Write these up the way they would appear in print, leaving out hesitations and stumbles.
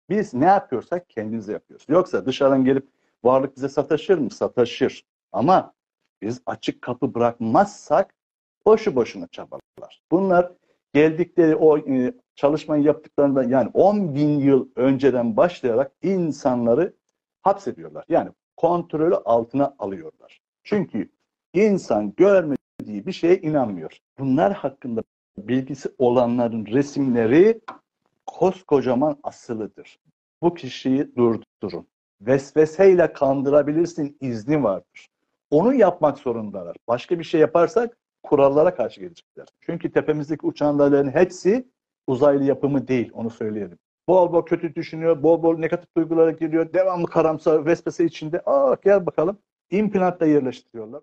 Biz ne yapıyorsak kendimize yapıyoruz. Yoksa dışarıdan gelip varlık bize sataşır mı? Sataşır. Ama biz açık kapı bırakmazsak boşu boşuna çabalar. Bunlar geldikleri o çalışmayı yaptıklarında yani 10 bin yıl önceden başlayarak insanları hapsediyorlar. Yani kontrolü altına alıyorlar. Çünkü insan görmediği bir şeye inanmıyor. Bunlar hakkında bilgisi olanların resimleri koskocaman asılıdır. Bu kişiyi durdurun. Vesveseyle kandırabilirsin izni vardır. Onu yapmak zorundalar. Başka bir şey yaparsak kurallara karşı gelecekler. Çünkü tepemizdeki uçanların hepsi uzaylı yapımı değil, onu söyleyelim. Bol bol kötü düşünüyor, bol bol negatif duygulara giriyor, devamlı karamsar, vesvese içinde. Gel bakalım. İmplantla yerleştiriyorlar.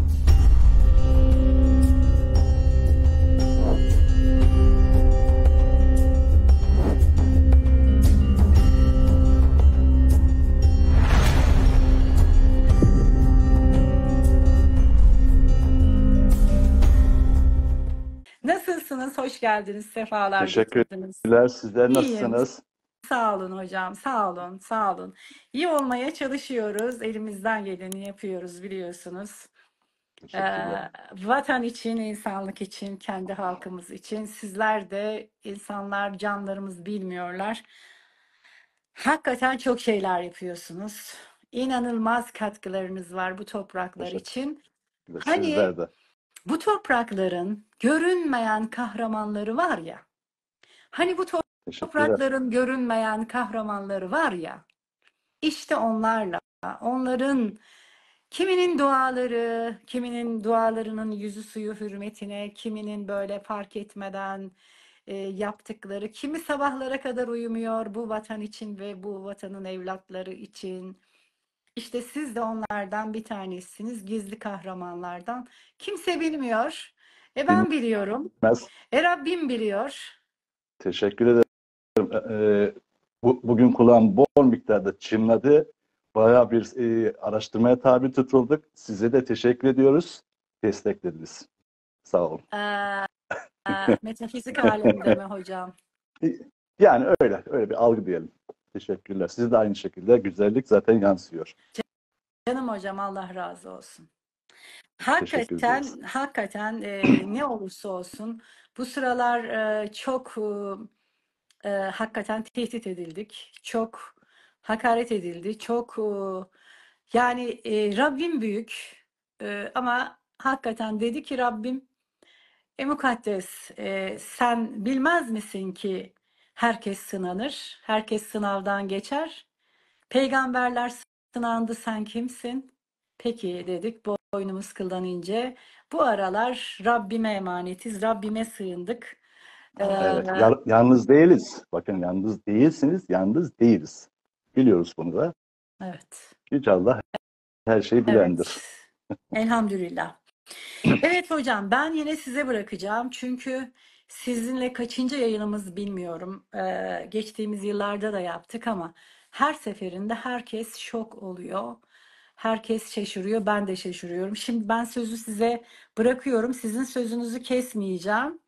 Nasılsınız? Hoş geldiniz. Sefalar getirdiniz. Teşekkürler. Sizler İyiyim. nasılsınız? Sağ olun hocam. Sağ olun. Sağ olun. İyi olmaya çalışıyoruz. Elimizden geleni yapıyoruz biliyorsunuz. Teşekkürler. Vatan için, insanlık için, kendi halkımız için. Sizler de insanlar, canlarımız bilmiyorlar. Hakikaten çok şeyler yapıyorsunuz. İnanılmaz katkılarınız var bu topraklar için. Teşekkürler. Hani Sizler de. bu toprakların görünmeyen kahramanları var ya. Hani bu Teşekkürler. toprakların görünmeyen kahramanları var ya. İşte onlarla, onların kiminin duaları, kiminin dualarının yüzü suyu hürmetine, kiminin böyle fark etmeden yaptıkları, kimi sabahlara kadar uyumuyor bu vatan için ve bu vatanın evlatları için. İşte siz de onlardan bir tanesiniz, gizli kahramanlardan. Kimse bilmiyor. Ben biliyorum. Bilmez. Rabbim biliyor. Teşekkür ederim. Bugün kulağım bol miktarda çınladı. Bayağı bir araştırmaya tabi tutulduk. Size de teşekkür ediyoruz. Desteklediniz. Sağ olun. Metafizik aleminde mi hocam? Yani öyle bir algı diyelim. Teşekkürler. Siz de aynı şekilde güzellik zaten yansıyor. Canım hocam Allah razı olsun. Teşekkür ederiz. Hakikaten ne olursa olsun bu sıralar çok hakikaten tehdit edildik. Çok hakaret edildi. Çok yani Rabbim büyük. Ama hakikaten dedi ki Rabbim mukaddes sen bilmez misin ki herkes sınanır. Herkes sınavdan geçer. Peygamberler sınandı, sen kimsin? Peki dedik, boynumuz kıldan ince. Bu aralar Rabbime emanetiz, Rabbime sığındık. Evet, yalnız değiliz. Bakın yalnız değilsiniz, yalnız değiliz. Biliyoruz bunu da. Evet, Yüce Allah her şeyi bilendir. evet. Elhamdülillah. Evet hocam, ben yine size bırakacağım. Çünkü sizinle kaçıncı yayınımız bilmiyorum. Geçtiğimiz yıllarda da yaptık ama her seferinde herkes şok oluyor. Herkes şaşırıyor, ben de şaşırıyorum. Şimdi ben sözü size bırakıyorum. Sizin sözünüzü kesmeyeceğim.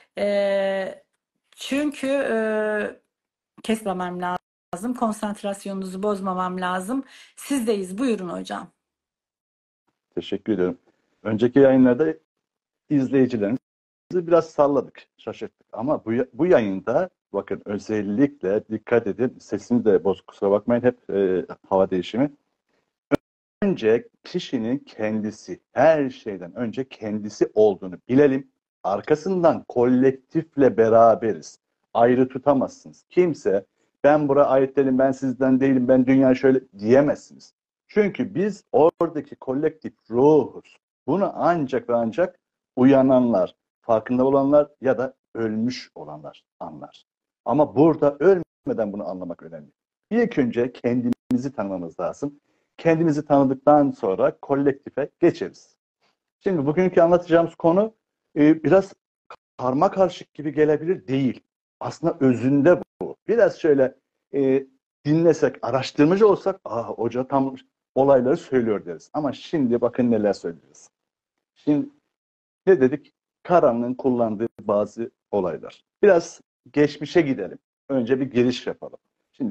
Çünkü kesmemem lazım. Konsantrasyonunuzu bozmamam lazım. Sizdeyiz. Buyurun hocam. Teşekkür ederim. Önceki yayınlarda izleyicilerimizi biraz salladık, şaşırttık. Ama bu yayında bakın özellikle dikkat edin. Sesimi de bozuk, kusura bakmayın, hep hava değişimi. Önce kişinin kendisi, her şeyden önce kendisi olduğunu bilelim. Arkasından kolektifle beraberiz. Ayrı tutamazsınız. Kimse ben buraya ait değilim, ben sizden değilim, ben dünya şöyle diyemezsiniz. Çünkü biz oradaki kolektif ruhuz. Bunu ancak ve ancak uyananlar, farkında olanlar ya da ölmüş olanlar anlar. Ama burada ölmeden bunu anlamak önemli. İlk önce kendimizi tanımamız lazım. Kendimizi tanıdıktan sonra kolektife geçeriz. Şimdi bugünkü anlatacağımız konu biraz karmakarışık gibi gelebilir, değil. Aslında özünde bu. Biraz şöyle dinlesek, araştırmacı olsak, hoca tam olayları söylüyor deriz. Ama şimdi bakın neler söyleyeceğiz. Şimdi ne dedik? Karanlığın kullandığı bazı olaylar. Biraz geçmişe gidelim. Önce bir giriş yapalım. Şimdi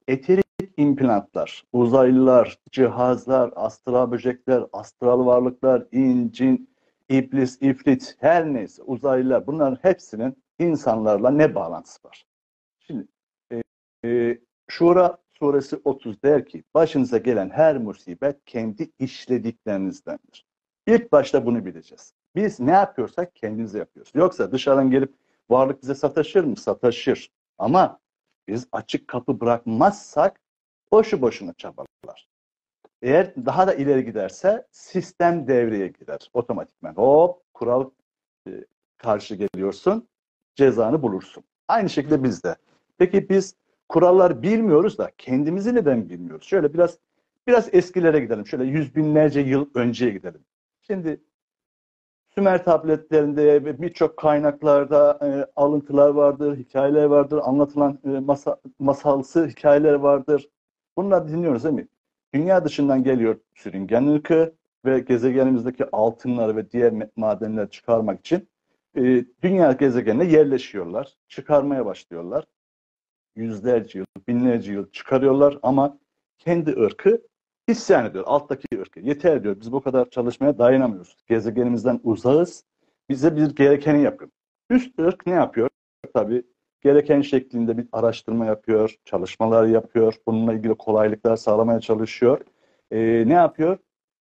eterik implantlar, uzaylılar, cihazlar, astral böcekler, astral varlıklar, cin, iblis, ifrit, her neyse uzaylılar, bunların hepsinin insanlarla ne bağlantısı var? Şimdi e, Şura suresi 30 der ki, başınıza gelen her musibet kendi işlediklerinizdendir. İlk başta bunu bileceğiz. Biz ne yapıyorsak kendimize yapıyoruz. Yoksa dışarıdan gelip varlık bize sataşır mı? Sataşır. Ama biz açık kapı bırakmazsak boşu boşuna çabalar. Eğer daha da ileri giderse sistem devreye girer otomatikman. Hop, kural karşı geliyorsun, cezanı bulursun. Aynı şekilde biz de. Peki biz kurallar bilmiyoruz da kendimizi neden bilmiyoruz? Şöyle biraz eskilere gidelim. Şöyle yüz binlerce yıl önceye gidelim. Şimdi Sümer tabletlerinde ve birçok kaynaklarda alıntılar vardır, hikayeler vardır, anlatılan masalsı hikayeler vardır. Bunları dinliyoruz değil mi? Dünya dışından geliyor sürüngen ırkı ve gezegenimizdeki altınları ve diğer madenleri çıkarmak için dünya gezegenine yerleşiyorlar, çıkarmaya başlıyorlar. Yüzlerce yıl, binlerce yıl çıkarıyorlar ama kendi ırkı isyan ediyor. Alttaki ırkı. Yeter diyor. Biz bu kadar çalışmaya dayanamıyoruz. Gezegenimizden uzağız. Bize bir gerekeni yapın. Üst ırk ne yapıyor? Tabii gereken şeklinde bir araştırma yapıyor, çalışmalar yapıyor. Bununla ilgili kolaylıklar sağlamaya çalışıyor. Ne yapıyor?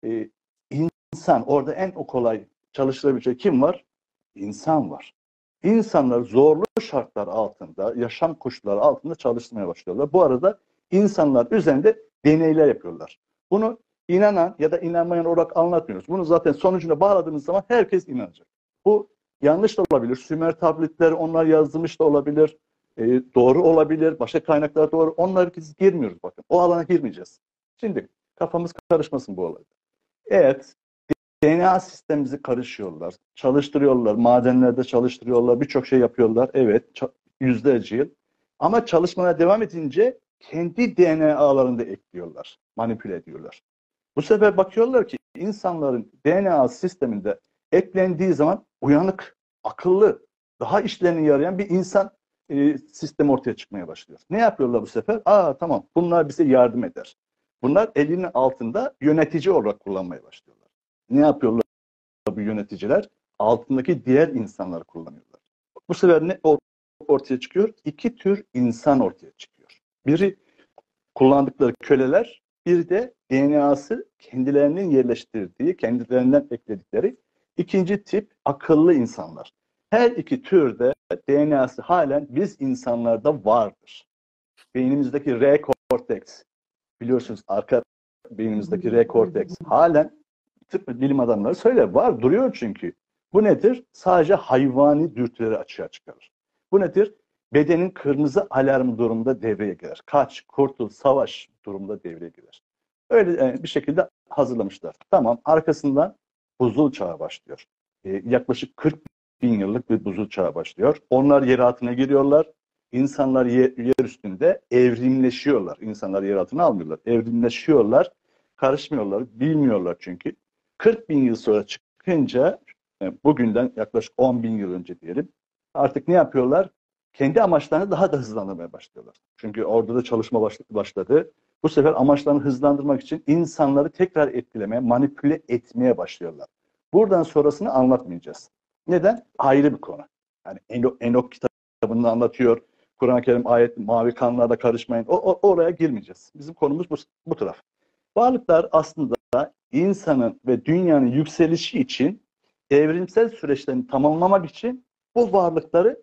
İnsan. Orada en kolay çalıştırabilecek kim var? İnsan var. İnsanlar zorlu şartlar altında, yaşam koşulları altında çalışmaya başlıyorlar. Bu arada insanlar üzerinde deneyler yapıyorlar. Bunu inanan ya da inanmayan olarak anlatmıyoruz. Bunu zaten sonucuna bağladığımız zaman herkes inanacak. Bu yanlış da olabilir. Sümer tabletleri onlar yazmış da olabilir. Doğru olabilir. Başka kaynaklar doğru. Onları biz girmiyoruz bakın. O alana girmeyeceğiz. Şimdi kafamız karışmasın bu olayda. Evet, DNA sistemimizi karışıyorlar, çalıştırıyorlar, madenlerde çalıştırıyorlar, birçok şey yapıyorlar. Evet, yüzlerce yıl. Ama çalışmaya devam edince kendi DNA'larını da ekliyorlar, manipüle ediyorlar. Bu sefer bakıyorlar ki insanların DNA sisteminde eklendiği zaman uyanık, akıllı, daha işlerine yarayan bir insan sistemi ortaya çıkmaya başlıyor. Ne yapıyorlar bu sefer? Tamam, bunlar bize yardım eder. Bunlar elinin altında yönetici olarak kullanmaya başlıyorlar. Ne yapıyorlar bu yöneticiler? Altındaki diğer insanları kullanıyorlar. Bu sefer ne ortaya çıkıyor? İki tür insan ortaya çıkıyor. Biri kullandıkları köleler, bir de DNA'sı kendilerinin yerleştirdiği, kendilerinden ekledikleri ikinci tip akıllı insanlar. Her iki türde DNA'sı halen biz insanlarda vardır. Beynimizdeki R korteks, biliyorsunuz arka beynimizdeki R korteks halen tıp bilim adamları söyler. Var, duruyor çünkü. Bu nedir? Sadece hayvani dürtüleri açığa çıkarır. Bu nedir? Bedenin kırmızı alarm durumunda devreye girer. Kaç, kurtul, savaş durumunda devreye girer. Öyle bir şekilde hazırlamışlar. Tamam, arkasından buzul çağı başlıyor. Yaklaşık 40 bin yıllık bir buzul çağı başlıyor. Onlar yer altına giriyorlar. İnsanlar yer üstünde evrimleşiyorlar. İnsanlar yer altına almıyorlar. Evrimleşiyorlar. Karışmıyorlar. Bilmiyorlar çünkü. 40 bin yıl sonra çıkınca bugünden yaklaşık 10 bin yıl önce diyelim. Artık ne yapıyorlar? Kendi amaçlarını daha da hızlandırmaya başlıyorlar. Çünkü orada da çalışma başladı. Bu sefer amaçlarını hızlandırmak için insanları tekrar etkilemeye, manipüle etmeye başlıyorlar. Buradan sonrasını anlatmayacağız. Neden? Ayrı bir konu. Yani Enok kitabında anlatıyor. Kur'an-ı Kerim ayet mavi kanlarda karışmayın. Oraya girmeyeceğiz. Bizim konumuz bu taraf. Varlıklar aslında insanın ve dünyanın yükselişi için evrimsel süreçlerini tamamlamak için bu varlıkları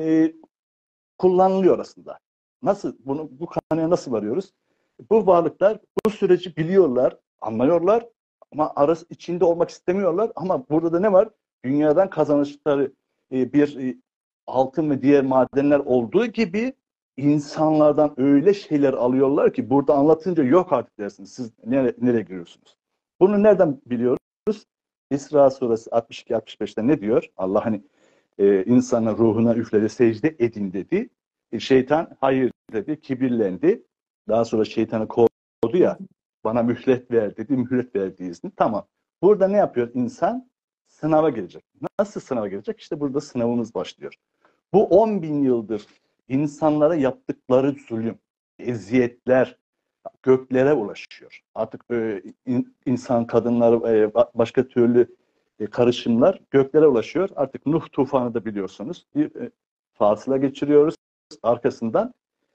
kullanılıyor aslında. Nasıl bu kanıya nasıl varıyoruz? Bu varlıklar bu süreci biliyorlar, anlıyorlar ama arası içinde olmak istemiyorlar. Ama burada da ne var? Dünyadan kazanışları bir altın ve diğer madenler olduğu gibi insanlardan öyle şeyler alıyorlar ki burada anlatınca yok artık dersiniz. Siz nereye giriyorsunuz? Bunu nereden biliyoruz? İsra suresi 62-65'te ne diyor? Allah hani insanın ruhuna üfledi, secde edin dedi. Şeytan hayır dedi, kibirlendi. Daha sonra şeytanı kovdu ya, bana mühlet ver dedi, mühlet verdi izni. Tamam. Burada ne yapıyor insan? Sınava girecek. Nasıl sınava girecek? İşte burada sınavımız başlıyor. Bu 10 bin yıldır insanlara yaptıkları zulüm, eziyetler göklere ulaşıyor. Artık insan, kadınlar, başka türlü karışımlar göklere ulaşıyor. Artık Nuh tufanı da biliyorsunuz. Bir fasıla geçiriyoruz. Arkasından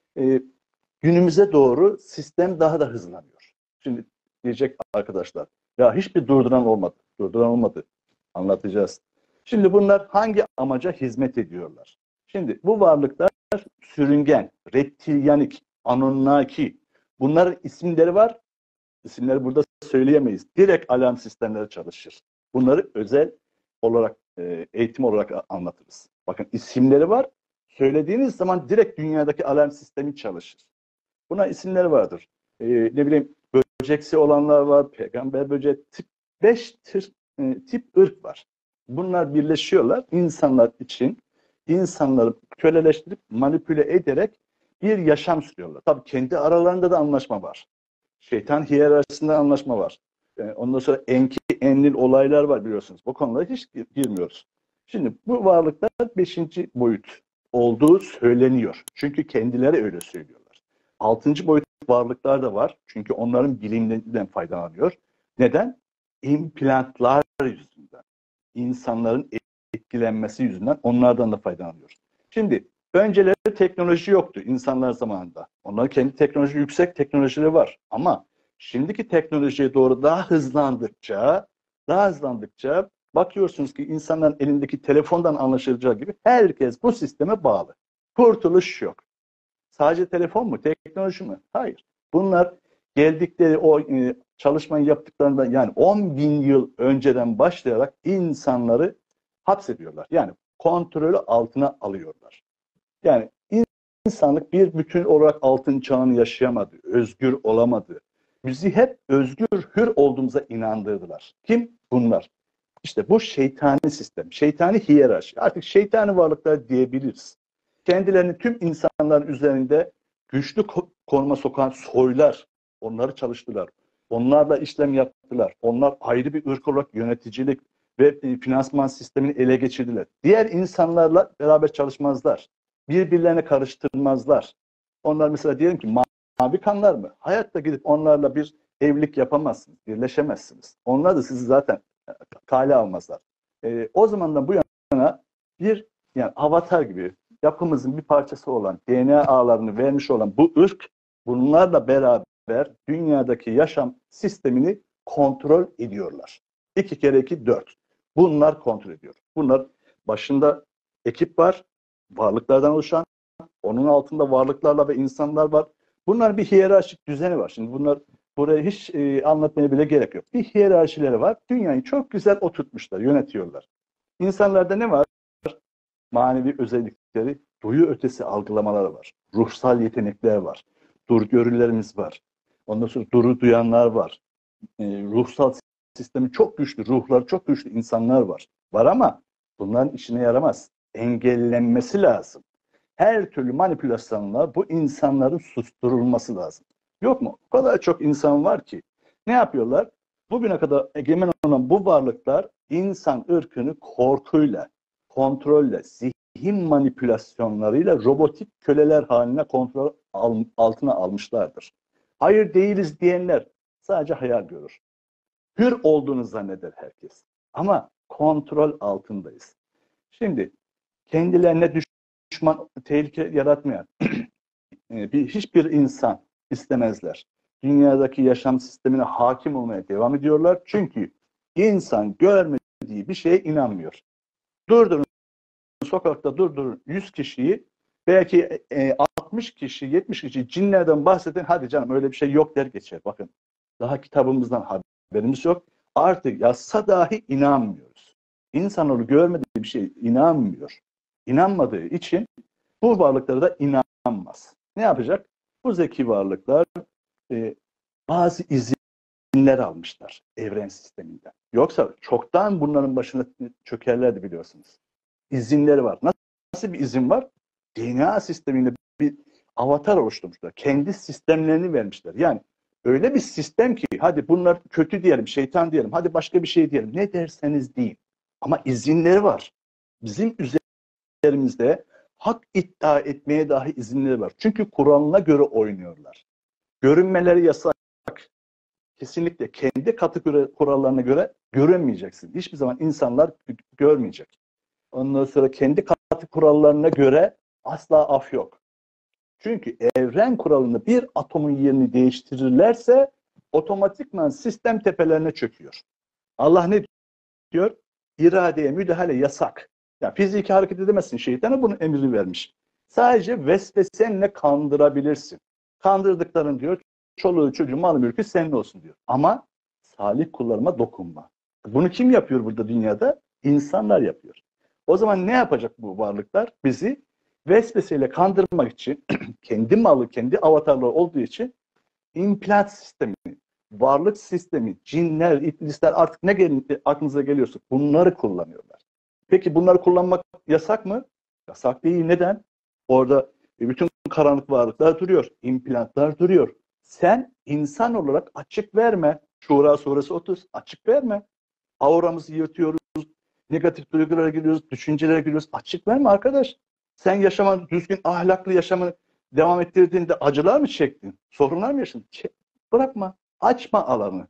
günümüze doğru sistem daha da hızlanıyor. Şimdi diyecek arkadaşlar, ya hiçbir durduran olmadı. Durduran olmadı. Anlatacağız. Şimdi bunlar hangi amaca hizmet ediyorlar? Şimdi bu varlıklar sürüngen, reptilyanik, anunnaki. Bunların isimleri var. İsimleri burada söyleyemeyiz. Direkt alarm sistemleri çalışır. Bunları özel olarak, eğitim olarak anlatırız. Bakın isimleri var. Söylediğiniz zaman direkt dünyadaki alarm sistemi çalışır. Buna isimleri vardır. Ne bileyim, böceksi olanlar var. Peygamber böceği, tip 5 tip ırk var. Bunlar birleşiyorlar insanlar için. İnsanları köleleştirip manipüle ederek bir yaşam sürüyorlar. Tabii kendi aralarında da anlaşma var. Şeytan hiyerarşisinde anlaşma var. Ondan sonra enki enlil olaylar var biliyorsunuz. Bu konulara hiç girmiyoruz. Şimdi bu varlıklar 5. boyut olduğu söyleniyor. Çünkü kendileri öyle söylüyorlar. 6. boyut varlıklar da var. Çünkü onların bilimlerinden faydalanıyor. Neden? İmplantlar yüzünden. İnsanların etkilenmesi yüzünden onlardan da faydalanıyor. Şimdi önceleri teknoloji yoktu insanlar zamanında. Onların kendi teknoloji, yüksek teknolojileri var. Ama şimdiki teknolojiye doğru daha hızlandıkça bakıyorsunuz ki insanların elindeki telefondan anlaşılacağı gibi herkes bu sisteme bağlı. Kurtuluş yok. Sadece telefon mu? Teknoloji mi? Hayır. Bunlar geldikleri o çalışmayı yaptıklarında yani 10.000 yıl önceden başlayarak insanları hapsediyorlar. Yani kontrolü altına alıyorlar. Yani insanlık bir bütün olarak altın çağını yaşayamadı, özgür olamadı. Bizi hep özgür, hür olduğumuza inandırdılar. Kim? Bunlar. İşte bu şeytani sistem, şeytani hiyerarşi. Artık şeytani varlıklar diyebiliriz. Kendilerini tüm insanların üzerinde güçlü konuma sokan soylar, onları çalıştılar. Onlarla işlem yaptılar. Onlar ayrı bir ırk olarak yöneticilik ve finansman sistemini ele geçirdiler. Diğer insanlarla beraber çalışmazlar. Birbirlerine karıştırmazlar. Onlar mesela diyelim ki mavi kanlar mı? Hayatta gidip onlarla bir evlilik yapamazsınız, birleşemezsiniz. Onlar da sizi zaten kale almazlar. O zamandan bu yana bir yani avatar gibi yapımızın bir parçası olan DNA ağlarını vermiş olan bu ırk bunlarla beraber dünyadaki yaşam sistemini kontrol ediyorlar. 2 kere 2 4. Bunlar kontrol ediyor. Bunlar başında ekip var, varlıklardan oluşan, onun altında varlıklarla ve insanlar var. Bunların bir hiyerarşik düzeni var. Şimdi bunlar buraya hiç anlatmaya bile gerek yok. Bir hiyerarşileri var. Dünyayı çok güzel oturtmuşlar, yönetiyorlar. İnsanlarda ne var? Manevi özellikleri, duyu ötesi algılamaları var. Ruhsal yetenekler var. Dur görülerimiz var. Ondan sonra duru duyanlar var. Ruhsal sistemi çok güçlü, ruhları çok güçlü insanlar var. Var ama bunların işine yaramaz. Engellenmesi lazım. Her türlü manipülasyonla bu insanların susturulması lazım. Yok mu? O kadar çok insan var ki. Ne yapıyorlar? Bugüne kadar egemen olan bu varlıklar insan ırkını korkuyla, kontrolle, zihin manipülasyonlarıyla robotik köleler haline kontrol altına almışlardır. Hayır değiliz diyenler sadece hayal görür. Hür olduğunu zanneder herkes. Ama kontrol altındayız. Şimdi kendilerine düşman, tehlike yaratmayan hiçbir insan istemezler. Dünyadaki yaşam sistemine hakim olmaya devam ediyorlar. Çünkü insan görmediği bir şeye inanmıyor. Durdurun, sokakta durdurun 100 kişiyi, belki 60 kişi, 70 kişi cinlerden bahsedin. Hadi canım öyle bir şey yok der geçer. Bakın daha kitabımızdan haberimiz yok. Artık yazsa dahi inanmıyoruz. İnsanoğlu görmediği bir şeye inanmıyor. İnanmadığı için bu varlıklara da inanmaz. Ne yapacak? Bu zeki varlıklar bazı izinler almışlar evren sisteminden. Yoksa çoktan bunların başına çökerlerdi biliyorsunuz. İzinleri var. Nasıl bir izin var? DNA sisteminde bir avatar oluşturmuşlar. Kendi sistemlerini vermişler. Yani öyle bir sistem ki hadi bunlar kötü diyelim, şeytan diyelim, hadi başka bir şey diyelim. Ne derseniz deyin. Ama izinleri var. Bizim üzerimizde hak iddia etmeye dahi izinleri var. Çünkü Kur'an'ına göre oynuyorlar. Görünmeleri yasak. Kesinlikle kendi katı kurallarına göre görünmeyeceksin. Hiçbir zaman insanlar görmeyecek. Ondan sonra kendi katı kurallarına göre asla af yok. Çünkü evren kuralını bir atomun yerini değiştirirlerse otomatikman sistem tepelerine çöküyor. Allah ne diyor? İradeye müdahale yasak. Yani fiziki hareket edemezsin, şeytana bunun emrini vermiş. Sadece vesvesenle kandırabilirsin. Kandırdıkların diyor, çoluğu çocuğu malı mülkü senin olsun diyor. Ama salih kullarıma dokunma. Bunu kim yapıyor burada dünyada? İnsanlar yapıyor. O zaman ne yapacak bu varlıklar? Bizi vesveseyle kandırmak için kendi malı, kendi avatarları olduğu için implant sistemi, varlık sistemi, cinler, iblisler artık ne aklınıza geliyorsa bunları kullanıyorlar. Peki bunları kullanmak yasak mı? Yasak değil. Neden? Orada bütün karanlık varlıklar duruyor. İmplantlar duruyor. Sen insan olarak açık verme. Şura suresi 30. Açık verme. Auramızı yırtıyoruz. Negatif duygulara giriyoruz. Düşüncelere giriyoruz. Açık verme arkadaş. Sen yaşaman, düzgün ahlaklı yaşamını devam ettirdiğinde acılar mı çektin? Sorunlar mı yaşadın? Bırakma. Açma alanı.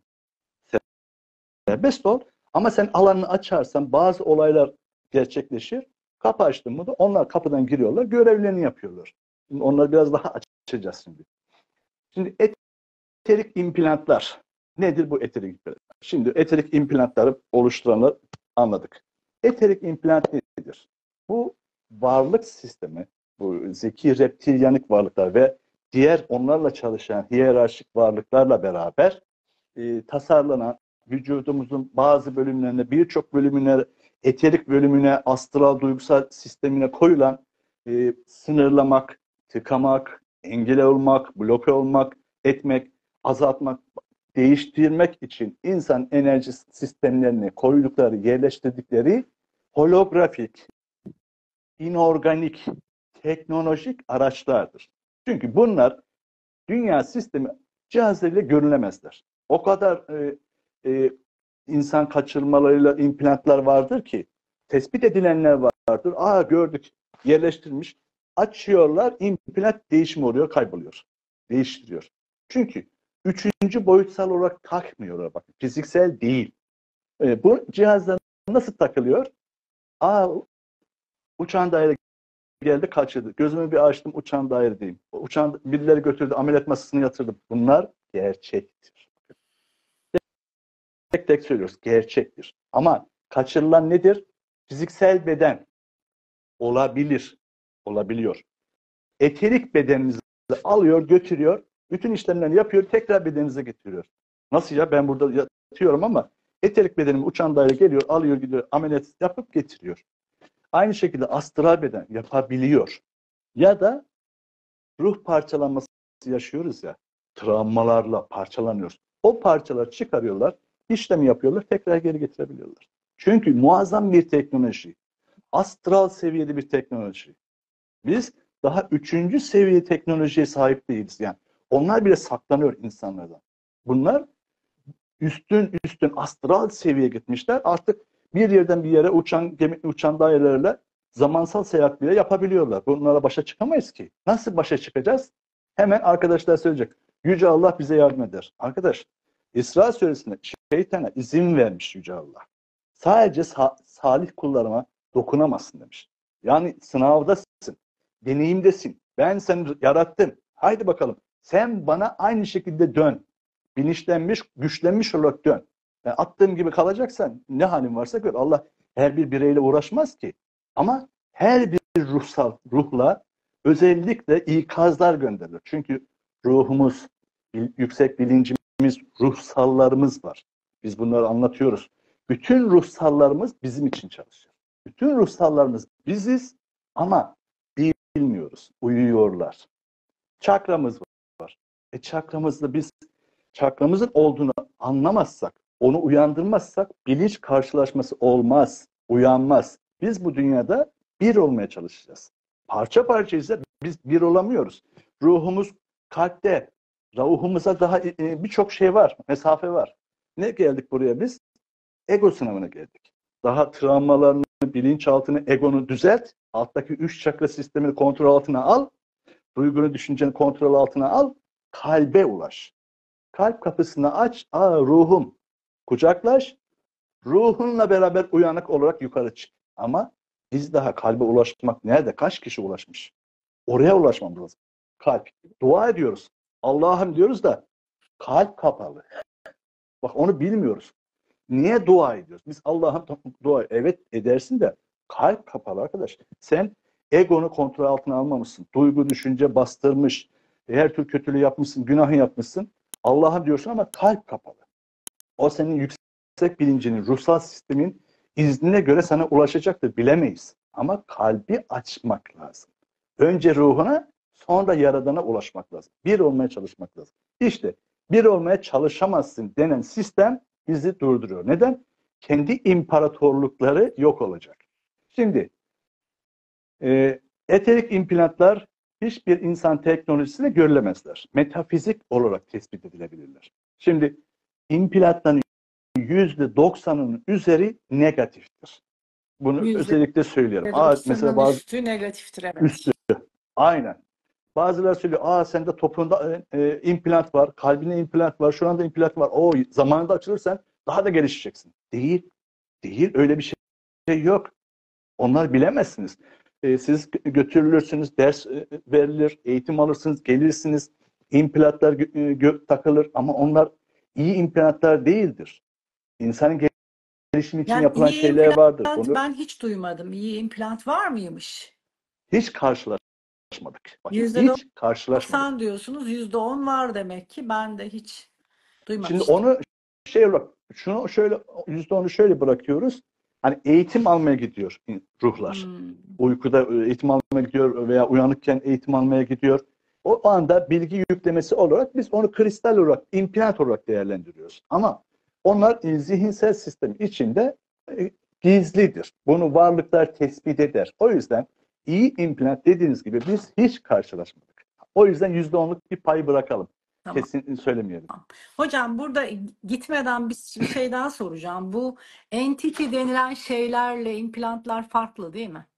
Serbest ol. Ama sen alanını açarsan bazı olaylar gerçekleşir. Kapı açtın mı da onlar kapıdan giriyorlar. Görevlerini yapıyorlar. Şimdi onları biraz daha açacağız şimdi. Şimdi eterik implantlar. Nedir bu eterik implantlar? Şimdi eterik implantları oluşturanları anladık. Eterik implant nedir? Bu varlık sistemi, bu zeki reptilyanik varlıklar ve diğer onlarla çalışan hiyerarşik varlıklarla beraber tasarlanan vücudumuzun bazı bölümlerine, birçok bölümüne, eterik bölümüne, astral duygusal sistemine koyulan sınırlamak, tıkamak, engel olmak, bloke olmak, etmek, azaltmak, değiştirmek için insan enerji sistemlerine koydukları, yerleştirdikleri holografik, inorganik, teknolojik araçlardır. Çünkü bunlar dünya sistemi cihazlarıyla görülemezler. O kadar insan kaçırmalarıyla implantlar vardır ki tespit edilenler vardır. Aa gördük, yerleştirilmiş. Açıyorlar, implant değişimi oluyor, kayboluyor. Değiştiriyor. Çünkü üçüncü boyutsal olarak takmıyorlar. Bakın fiziksel değil. Bu cihazlar nasıl takılıyor? Aa uçağın daire geldi kaçırdı. Gözümü bir açtım uçağın dairedeyim. Uçağın birileri götürdü ameliyat masasına yatırdı. Bunlar gerçektir. Tek tek söylüyoruz. Gerçektir. Ama kaçırılan nedir? Fiziksel beden olabilir. Olabiliyor. Eterik bedeninizi alıyor, götürüyor. Bütün işlemlerini yapıyor. Tekrar bedeninize getiriyor. Nasıl ya? Ben burada yatıyorum ama eterik bedenim uçağın daire geliyor, alıyor, gidiyor. Ameliyat yapıp getiriyor. Aynı şekilde astral beden yapabiliyor. Ya da ruh parçalanması yaşıyoruz ya, travmalarla parçalanıyoruz. O parçaları çıkarıyorlar, işlemi yapıyorlar, tekrar geri getirebiliyorlar. Çünkü muazzam bir teknoloji, astral seviyede bir teknoloji. Biz daha üçüncü seviye teknolojiye sahip değiliz. Yani onlar bile saklanıyor insanlardan. Bunlar üstün astral seviyeye gitmişler. Artık bir yerden bir yere uçan dairelerle zamansal seyahat bile yapabiliyorlar. Bunlara başa çıkamayız ki. Nasıl başa çıkacağız? Hemen arkadaşlar söyleyecek. Yüce Allah bize yardım eder. Arkadaş, İsra suresinde şeytana izin vermiş Yüce Allah. Sadece salih kullarıma dokunamazsın demiş. Yani sınavdasın, deneyimdesin. Ben seni yarattım. Haydi bakalım. Sen bana aynı şekilde dön. Bilinçlenmiş, güçlenmiş olarak dön. Yani attığım gibi kalacaksan ne halin varsa gör. Allah her bir bireyle uğraşmaz ki. Ama her bir ruhla özellikle ikazlar gönderilir. Çünkü ruhumuz, yüksek bilincimiz, ruhsallarımız var. Biz bunları anlatıyoruz. Bütün ruhsallarımız bizim için çalışıyor. Bütün ruhsallarımız biziz ama bilmiyoruz. Uyuyorlar. Çakramız var. Çakramızda biz çakramızın olduğunu anlamazsak, onu uyandırmazsak bilinç karşılaşması olmaz, uyanmaz. Biz bu dünyada bir olmaya çalışacağız. Parça parça ise biz bir olamıyoruz. Ruhumuz kalpte, ruhumuza daha birçok şey var, mesafe var. Ne geldik buraya biz? Ego sınavına geldik. Daha travmalarını, bilinçaltını, egonu düzelt, Alttaki 3 çakra sistemini kontrol altına al. Duygunu, düşünceni kontrol altına al. Kalbe ulaş. Kalp kapısını aç. Ruhum. Kucaklaş. Ruhunla beraber uyanık olarak yukarı çık. Ama biz daha kalbe ulaşmak nerede? Kaç kişi ulaşmış? Oraya ulaşmamız lazım. Kalp. Dua ediyoruz. Allah'ım diyoruz da kalp kapalı. Bak onu bilmiyoruz. Niye dua ediyoruz? Biz Allah'ım dua evet edersin de kalp kapalı arkadaş. Sen egonu kontrol altına almamışsın. Duygu, düşünce bastırmış. Her tür kötülüğü yapmışsın, günahı yapmışsın. Allah'ım diyorsun ama kalp kapalı. O senin yüksek bilincinin, ruhsal sistemin iznine göre sana ulaşacaktır. Bilemeyiz. Ama kalbi açmak lazım. Önce ruhuna, sonra Yaradan'a ulaşmak lazım. Bir olmaya çalışmak lazım. İşte bir olmaya çalışamazsın denen sistem bizi durduruyor. Neden? Kendi imparatorlukları yok olacak. Şimdi eterik implantlar hiçbir insan teknolojisiyle görülemezler. Metafizik olarak tespit edilebilirler. Şimdi implantların %90'ının üzeri negatiftir. Bunu özellikle söylüyorum. Mesela %90'ın bazı üstü negatiftir, evet. üstü. Aynen. Bazıları söylüyor, sende topuğunda implant var, kalbinde implant var, şu anda implant var. O zamanında açılırsan daha da gelişeceksin. Değil. Değil. Öyle bir şey yok. Onlar bilemezsiniz. Siz götürülürsünüz, ders verilir, eğitim alırsınız, gelirsiniz, implantlar takılır ama onlar iyi implantlar değildir. İnsanın gelişimi için Yani yapılan iyi şeyler vardır. implant Bunu ben hiç duymadım. İyi implant var mıymış? hiç karşılaşmadık. Bakın hiç karşılaşmadık. %90 diyorsunuz, %10 var demek ki. Ben de hiç Şimdi duymamıştım. onu şunu şöyle %10'u şöyle bırakıyoruz. Hani eğitim almaya gidiyor ruhlar. Uykuda eğitim almaya gidiyor veya uyanıkken eğitim almaya gidiyor. O anda bilgi yüklemesi olarak biz onu kristal olarak, implant olarak değerlendiriyoruz. Ama onlar zihinsel sistem içinde gizlidir. Bunu varlıklar tespit eder. O yüzden iyi implant dediğiniz gibi biz hiç karşılaşmadık. O yüzden %10'luk bir pay bırakalım. Tamam. Kesin söylemeyelim. Hocam burada gitmeden bir şey daha soracağım. Bu entity denilen şeylerle implantlar farklı değil mi?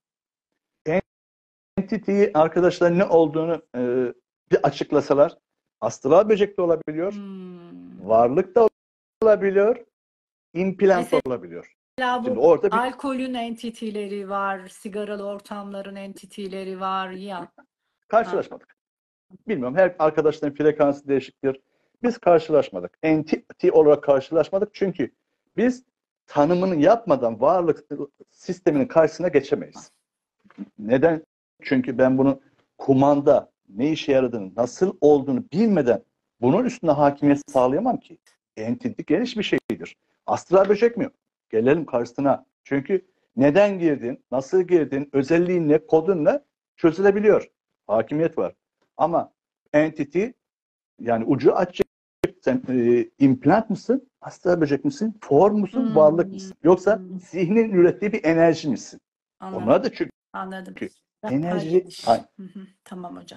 Entity'yi arkadaşlar ne olduğunu bir açıklasalar, astral böcek de olabiliyor, varlık da olabiliyor, implant da olabiliyor. Şimdi Bu orada bir alkolün entity'leri var, sigaralı ortamların entity'leri var ya. karşılaşmadık. Bilmiyorum, her arkadaşların frekansı değişiktir. Biz karşılaşmadık. Entity olarak karşılaşmadık çünkü biz tanımını yapmadan varlık sisteminin karşısına geçemeyiz. Neden? Çünkü ben bunu kumanda ne işe yaradığını, nasıl olduğunu bilmeden bunun üstüne hakimiyet sağlayamam ki. Entity geniş bir şeydir. Astral böcek mi? Gelelim karşısına. Çünkü neden girdin, nasıl girdin, özelliğin ne, kodun ne çözülebiliyor. Hakimiyet var. Ama entity yani ucu açık. Sen implant mısın, astral böcek misin, form musun, varlık mısın? Yoksa zihnin ürettiği bir enerji misin? Anladım. Onlar da çünkü Anladım. enerji Tamam hocam.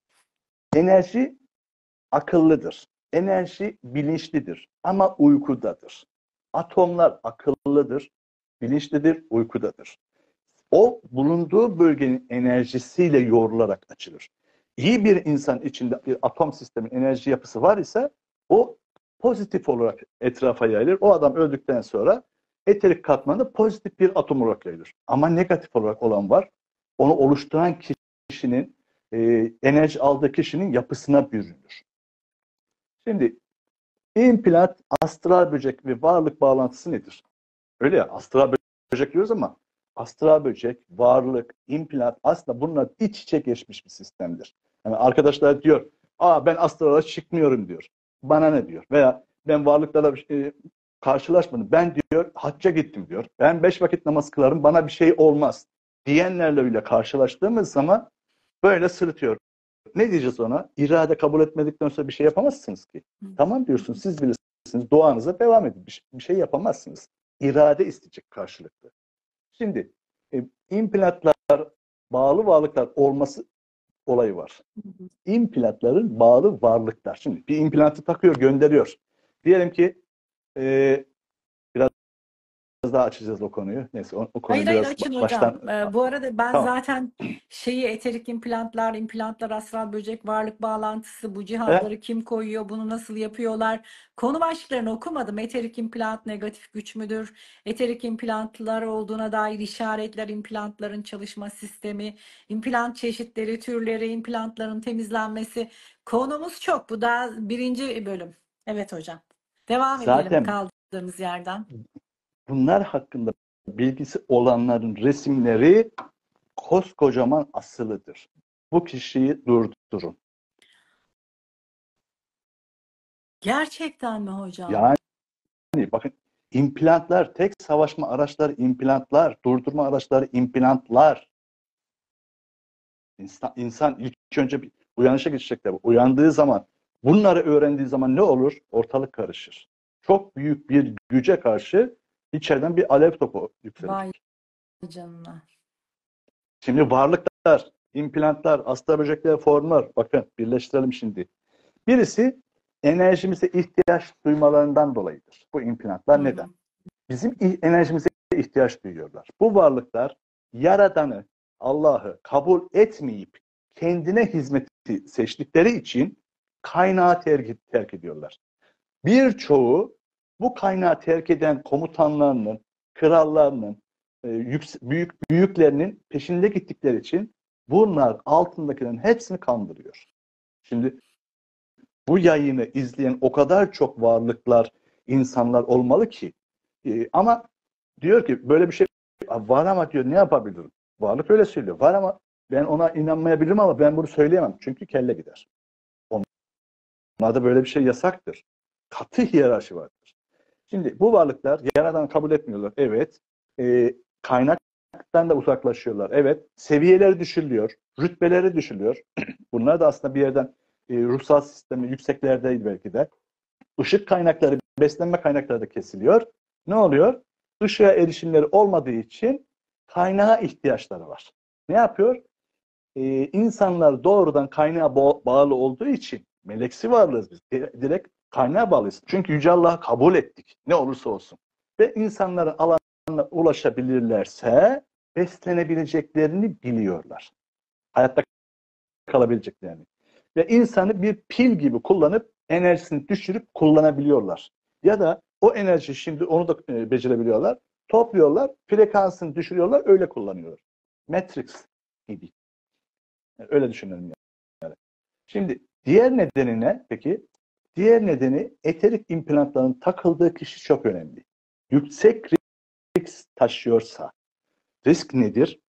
enerji akıllıdır. Enerji bilinçlidir ama uykudadır. Atomlar akıllıdır, bilinçlidir, uykudadır. O bulunduğu bölgenin enerjisiyle yoğrularak açılır. İyi bir insan içinde bir atom sistemi enerji yapısı var ise o pozitif olarak etrafa yayılır. O adam öldükten sonra eterik katmanı pozitif bir atom olarak yayılır. Ama negatif olarak olan var. Onu oluşturan kişinin enerji aldığı kişinin yapısına bürünür. Şimdi implant, astral böcek ve varlık bağlantısı nedir? Öyle ya, astral böcek diyoruz ama astral böcek, varlık, implant aslında bunlar iç içe geçmiş bir sistemdir. Yani arkadaşlar diyor, ben astrala çıkmıyorum diyor. Bana ne diyor? Veya ben varlıklarla karşılaşmadım. Ben diyor hacca gittim diyor. Ben 5 vakit namaz kılarım, bana bir şey olmaz diyenlerle öyle karşılaştığımız zaman böyle sırıtıyor. Ne diyeceğiz ona? İrade kabul etmedikten sonra bir şey yapamazsınız ki. Tamam diyorsun, siz bilirsiniz, duanıza devam edin. Bir şey yapamazsınız. İrade isteyecek karşılıklı. Şimdi implantlar, bağlı varlıklar olması olayı var. İmplantların bağlı varlıklar. Şimdi bir implantı takıyor, gönderiyor. Diyelim ki biraz daha açacağız o konuyu. Neyse o konuyu Hayır biraz açın hocam. baştan Bu arada ben tamam. zaten eterik implantlar, astral böcek, varlık bağlantısı, bu E, cihazları kim koyuyor, bunu nasıl yapıyorlar? Konu başlıklarını okumadım. Eterik implant negatif güç müdür? Eterik implantlar olduğuna dair işaretler, implantların çalışma sistemi, implant çeşitleri, türleri, implantların temizlenmesi. Konumuz çok. Bu da birinci bölüm. Evet hocam. Devam edelim zaten kaldığımız yerden. bunlar hakkında bilgisi olanların resimleri koskocaman asılıdır. Bu kişiyi durdurun. Gerçekten mi hocam? Yani bakın, implantlar, tek savaşma araçları implantlar, durdurma araçları implantlar. İnsan ilk önce bir uyanışa geçecekler. Uyandığı zaman, bunları öğrendiği zaman ne olur? Ortalık karışır. Çok büyük bir güce karşı içeriden bir alev topu Vay yükselecek. canına. Şimdi varlıklar, implantlar, hasta böcekler, formlar. Bakın birleştirelim şimdi. Birisi enerjimize ihtiyaç duymalarından dolayıdır. Bu implantlar neden? Hı. Bizim enerjimize ihtiyaç duyuyorlar. Bu varlıklar Yaradan'ı, Allah'ı kabul etmeyip kendine hizmeti seçtikleri için kaynağı terk ediyorlar. Birçoğu bu kaynağı terk eden komutanlarının, krallarının, büyüklerinin peşinde gittikleri için bunlar altındakilerin hepsini kandırıyor. Şimdi bu yayını izleyen o kadar çok varlıklar, insanlar olmalı ki. Ama diyor ki böyle bir şey var ama diyor ne yapabilirim? Varlık öyle söylüyor. Var ama ben ona inanmayabilirim ama ben bunu söyleyemem. Çünkü kelle gider. Onlarda böyle bir şey yasaktır. Katı hiyerarşi vardır. Şimdi bu varlıklar yaradan kabul etmiyorlar. Evet. Kaynaktan da uzaklaşıyorlar. Evet. Seviyeleri düşürülüyor. Rütbeleri düşürülüyor. Bunlar da aslında bir yerden ruhsal sistemi yükseklerdeydi belki de. Işık kaynakları, beslenme kaynakları da kesiliyor. Ne oluyor? Işığa erişimleri olmadığı için kaynağa ihtiyaçları var. Ne yapıyor? İnsanlar doğrudan kaynağa bağlı olduğu için meleksi varlığız biz. Direkt kaynağa bağlıyız. Çünkü Yüce Allah'ı kabul ettik. Ne olursa olsun. Ve insanların alanına ulaşabilirlerse beslenebileceklerini biliyorlar. Hayatta kalabileceklerini. Ve insanı bir pil gibi kullanıp enerjisini düşürüp kullanabiliyorlar. Ya da o enerji şimdi onu da becerebiliyorlar. Topluyorlar, frekansını düşürüyorlar, öyle kullanıyorlar. Matrix gibi. Yani öyle düşünelim yani. Şimdi diğer nedeni ne peki? Diğer nedeni eterik implantların takıldığı kişi çok önemli. Yüksek risk taşıyorsa. Risk nedir?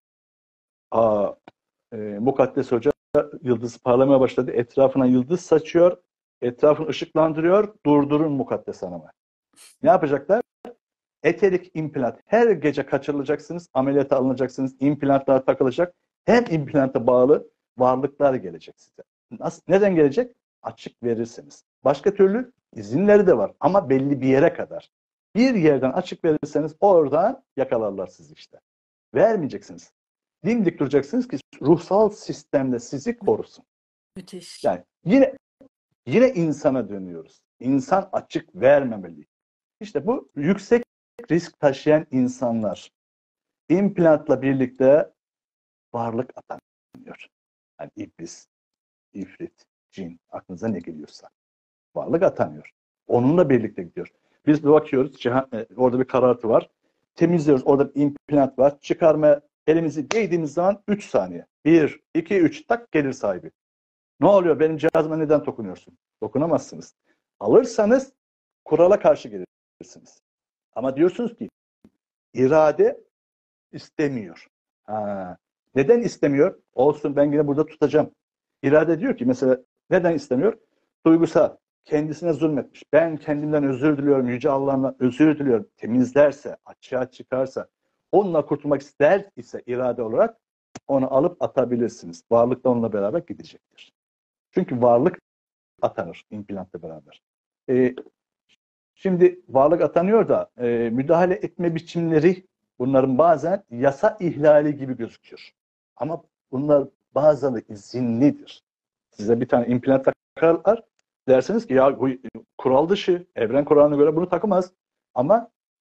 Mukaddes Hoca yıldız parlamaya başladı. Etrafına yıldız saçıyor. Etrafını ışıklandırıyor. Durdurun Mukaddes Hanım'ı. Ne yapacaklar? Eterik implant. Her gece kaçırılacaksınız. Ameliyata alınacaksınız. İmplantlar takılacak. Hem implanta bağlı varlıklar gelecek size. Nasıl, neden gelecek? Açık verirseniz. Başka türlü izinleri de var. Ama belli bir yere kadar. Bir yerden açık verirseniz oradan yakalarlar sizi işte. Vermeyeceksiniz. Dimdik duracaksınız ki ruhsal sistemde sizi korusun. Müthiş. Yani yine insana dönüyoruz. İnsan açık vermemeli. İşte bu yüksek risk taşıyan insanlar implantla birlikte varlık atanıyor. Yani iblis, ifrit, cin, aklınıza ne geliyorsa varlık atanıyor. Onunla birlikte gidiyor. Biz bir bakıyoruz, orada bir karartı var. Temizliyoruz, orada bir implant var. Çıkarma elimizi değdiğimiz zaman 3 saniye. 1, 2, 3 tak gelir sahibi. Ne oluyor? Benim cihazıma neden dokunuyorsun? Dokunamazsınız. Alırsanız kurala karşı gelirsiniz. Ama diyorsunuz ki irade istemiyor. Ha. Neden istemiyor? Olsun ben yine burada tutacağım. İrade diyor ki mesela neden istemiyor? Duygusal. Kendisine zulmetmiş. Ben kendimden özür diliyorum. Yüce Allah'tan özür diliyorum. Temizlerse, açığa çıkarsa, onunla kurtulmak ister ise irade olarak onu alıp atabilirsiniz. Varlık da onunla beraber gidecektir. Çünkü varlık atanır implantla beraber. Ee, Şimdi varlık atanıyor da müdahale etme biçimleri bunların bazen yasa ihlali gibi gözüküyor. Ama bunlar bazıları izinlidir. Size bir tane implant takarlar. Dersiniz ki ya bu kural dışı, evren kuralına göre bunu takamaz. Ama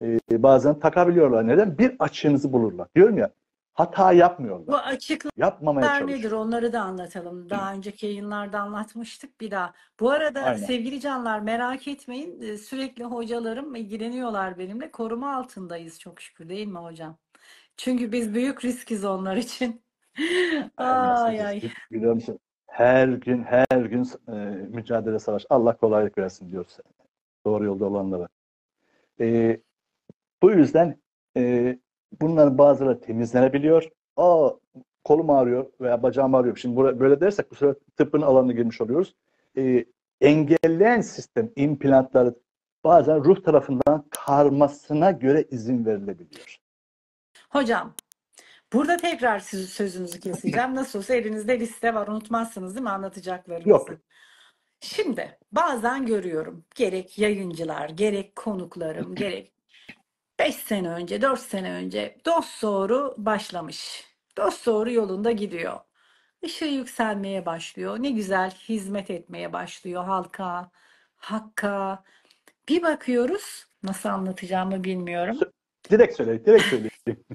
bazen takabiliyorlar. Neden? Bir açığınızı bulurlar. Diyorum ya, hata Bu yapmıyorlar. açıklar Yapmamaya nedir? çalışıyorlar. Onları da anlatalım. Daha önceki yayınlarda anlatmıştık bir daha. Bu arada Aynen. sevgili canlar merak etmeyin. Sürekli hocalarım ilgileniyorlar benimle. Koruma altındayız çok şükür değil mi hocam? Çünkü biz büyük riskiz onlar için. Nasıl Ay ay. risk biliyor musun? Her gün mücadele savaş. Allah kolaylık versin diyoruz. Doğru yolda olanlara. E, Bu yüzden bunların bazıları temizlenebiliyor. Kolum ağrıyor veya bacağım ağrıyor. Şimdi böyle dersek bu sefer tıbbın alanına girmiş oluyoruz. E, Engelleyen sistem implantları bazen ruh tarafından karmasına göre izin verilebiliyor. Hocam burada tekrar sözünüzü keseceğim. Nasıl olsa elinizde liste var. Unutmazsınız değil mi Yok. anlatacaklarınızı? Şimdi bazen görüyorum gerek yayıncılar, gerek konuklarım, gerek 5 sene önce, 4 sene önce dosdoğru başlamış. Dosdoğru yolunda gidiyor. Işığı yükselmeye başlıyor. Ne güzel hizmet etmeye başlıyor halka, hakka. Bir bakıyoruz, nasıl anlatacağımı bilmiyorum. Direkt söyle, direkt söyle.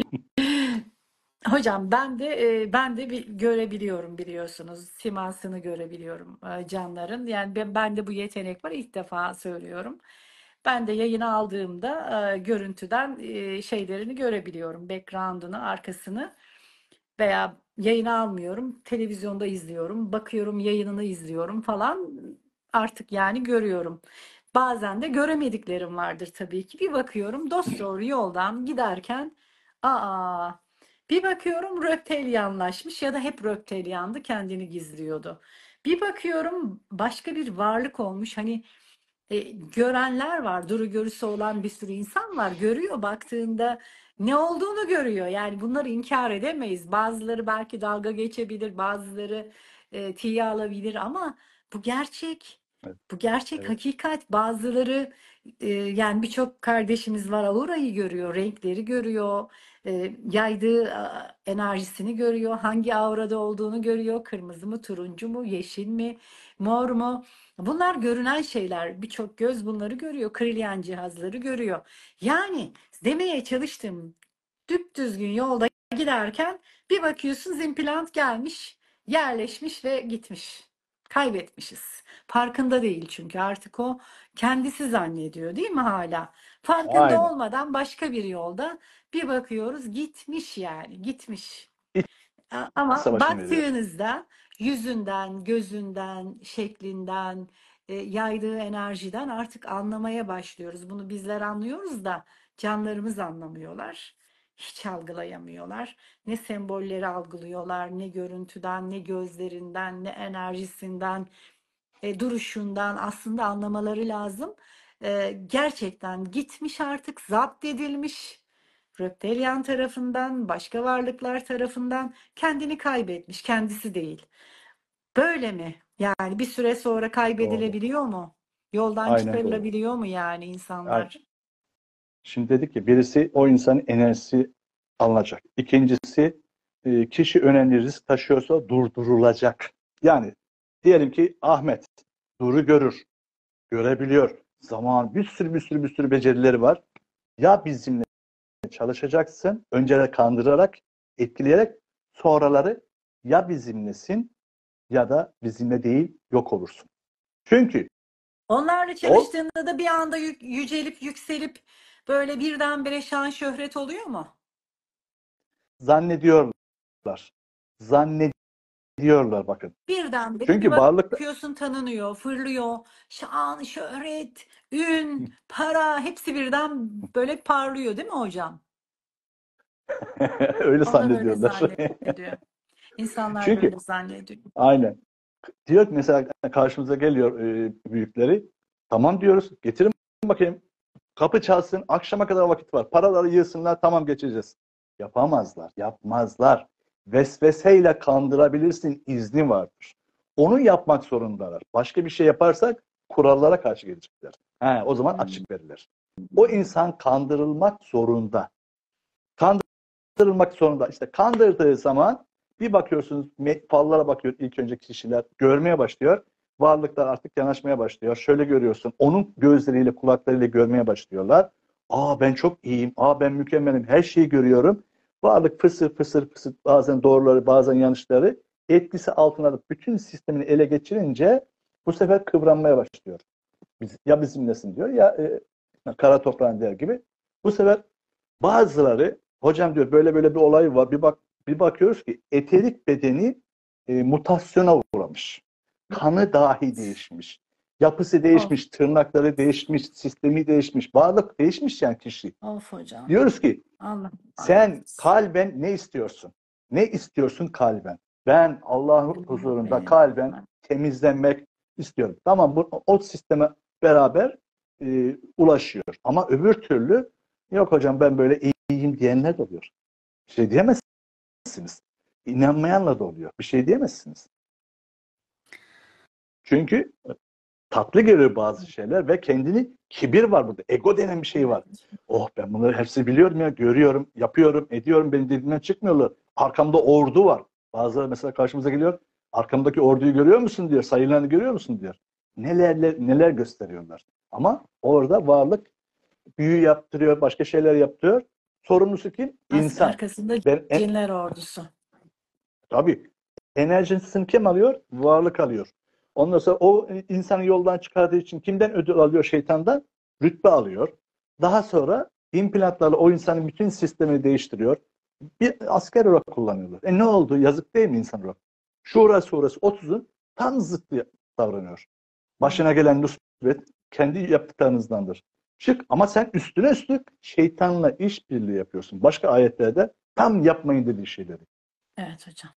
Hocam ben de bir görebiliyorum biliyorsunuz. Simasını görebiliyorum canların. Yani bende bu yetenek var. İlk defa söylüyorum. Ben de yayını aldığımda görüntüden şeylerini görebiliyorum. Background'ını, arkasını veya yayını almıyorum. Televizyonda izliyorum. Bakıyorum yayınını izliyorum falan. Artık yani görüyorum. Bazen de göremediklerim vardır tabii ki. Bir bakıyorum dosdoğru yoldan giderken aa bir bakıyorum reptelyanlaşmış ya da hep reptelyandı kendini gizliyordu. Bir bakıyorum başka bir varlık olmuş. Hani görenler var. Duru görüsü olan bir sürü insan var. Görüyor baktığında ne olduğunu görüyor. Yani bunları inkar edemeyiz. Bazıları belki dalga geçebilir, bazıları tiye alabilir ama bu gerçek. Evet, Bu gerçek evet. hakikat. Bazıları yani birçok kardeşimiz var aurayı görüyor, renkleri görüyor, yaydığı enerjisini görüyor, hangi aurada olduğunu görüyor, kırmızı mı, turuncu mu, yeşil mi, mor mu? Bunlar görünen şeyler. Birçok göz bunları görüyor. Krilyen cihazları görüyor. Yani demeye çalıştığım düzgün yolda giderken bir bakıyorsunuz implant gelmiş, yerleşmiş ve gitmiş. Kaybetmişiz. Farkında değil çünkü artık o kendisi zannediyor değil mi hala? Farkında Aynen. olmadan başka bir yolda bir bakıyoruz gitmiş yani gitmiş. İç Ama savaşını veriyor. baktığınızda yüzünden, gözünden, şeklinden, yaydığı enerjiden artık anlamaya başlıyoruz. Bunu bizler anlıyoruz da canlarımız anlamıyorlar. Hiç algılayamıyorlar. Ne sembolleri algılıyorlar, ne görüntüden, ne gözlerinden, ne enerjisinden, duruşundan aslında anlamaları lazım. Gerçekten gitmiş artık, zapt edilmiş. Reptilian tarafından, başka varlıklar tarafından kendini kaybetmiş, kendisi değil. Böyle mi? Yani bir süre sonra Doğru. kaybedilebiliyor mu? Yoldan Aynen doğru. çıkarılabiliyor mu yani Aynen. insanlar? Şimdi dedik ki birisi o insanın enerjisi alınacak. İkincisi kişi önemli risk taşıyorsa durdurulacak. Yani diyelim ki Ahmet Duru görür, görebiliyor. Zaman bir sürü becerileri var. Ya bizimle çalışacaksın, önce de kandırarak, etkileyerek sonraları ya bizimlesin ya da bizimle değil yok olursun. Çünkü Onlarla o çalıştığında da bir anda yücelip yükselip böyle birdenbire şan şöhret oluyor mu? zannediyorlar. Zannediyorlar bakın. Birdenbire bir Çünkü varlık bakıyorsun tanınıyor, fırlıyor. Şan, şöhret, ün, para hepsi birden böyle parlıyor değil mi hocam? öyle O da böyle zannediyorlar. zannediyor. İnsanlar Çünkü böyle zannediyor. aynen. Diyor ki mesela karşımıza geliyor büyükleri. Tamam diyoruz. Getirin bakayım. Kapı çalsın. Akşama kadar vakit var. Paraları yığsınlar. Tamam geçeceğiz. Yapamazlar. Yapmazlar. Vesveseyle kandırabilirsin. İzni vardır. Onu yapmak zorundalar. Başka bir şey yaparsak kurallara karşı gelecekler. O zaman açık verilir. O insan kandırılmak zorunda. Kandırılmak zorunda. İşte kandırdığı zaman bir bakıyorsunuz fallara bakıyor ilk önce kişiler görmeye başlıyor. Varlıklar artık yanaşmaya başlıyor. Şöyle görüyorsun. Onun gözleriyle kulaklarıyla görmeye başlıyorlar. Ben çok iyiyim, ben mükemmelim, her şeyi görüyorum. Varlık fısır fısır fısır, bazen doğruları bazen yanlışları etkisi altına alıp bütün sistemini ele geçirince bu sefer kıvranmaya başlıyor. Ya bizimlesin diyor ya kara toprağın der gibi. Bu sefer bazıları hocam diyor böyle böyle bir olay var. Bir bakıyoruz ki eterik bedeni mutasyona uğramış. Kanı dahi değişmiş. Yapısı değişmiş, tırnakları değişmiş, sistemi değişmiş, varlık değişmiş yani kişi. Of hocam. Diyoruz ki Allah. sen kalben ne istiyorsun? Ne istiyorsun kalben? Ben Allah'ın huzurunda kalben temizlenmek istiyorum. Tamam, o sisteme beraber ulaşıyor. Ama öbür türlü yok hocam ben böyle iyiyim diyenler de oluyor. Bir şey diyemezsiniz. İnanmayanla da oluyor. Bir şey diyemezsiniz. Çünkü tatlı gelir bazı şeyler ve kendini kibir var burada. Ego denen bir şey var. Ben bunları hepsini biliyorum ya, görüyorum, yapıyorum, ediyorum. Benim dediğimden çıkmıyorlar. Arkamda ordu var. Bazıları mesela karşımıza geliyor. Arkamdaki orduyu görüyor musun diyor. Sayılarını görüyor musun diyor. Neler gösteriyorlar. Ama orada varlık büyü yaptırıyor, başka şeyler yaptırıyor. Sorumlusu kim? İnsan. Arkasında cinler ordusu. Tabii. Enerjisini kim alıyor? Varlık alıyor. Ondan sonra o insanı yoldan çıkardığı için kimden ödül alıyor? Şeytandan. Rütbe alıyor. Daha sonra implantlarla o insanın bütün sistemini değiştiriyor. Bir asker olarak kullanıyorlar. Ne oldu? Yazık değil mi insan olarak? Şura suresi 30'un tam zıttı davranıyor. Başına gelen musibet kendi yaptıklarınızdandır. Çık ama sen üstüne üstlük şeytanla işbirliği yapıyorsun. Başka ayetlerde tam yapmayın dediği şeyleri. Evet hocam.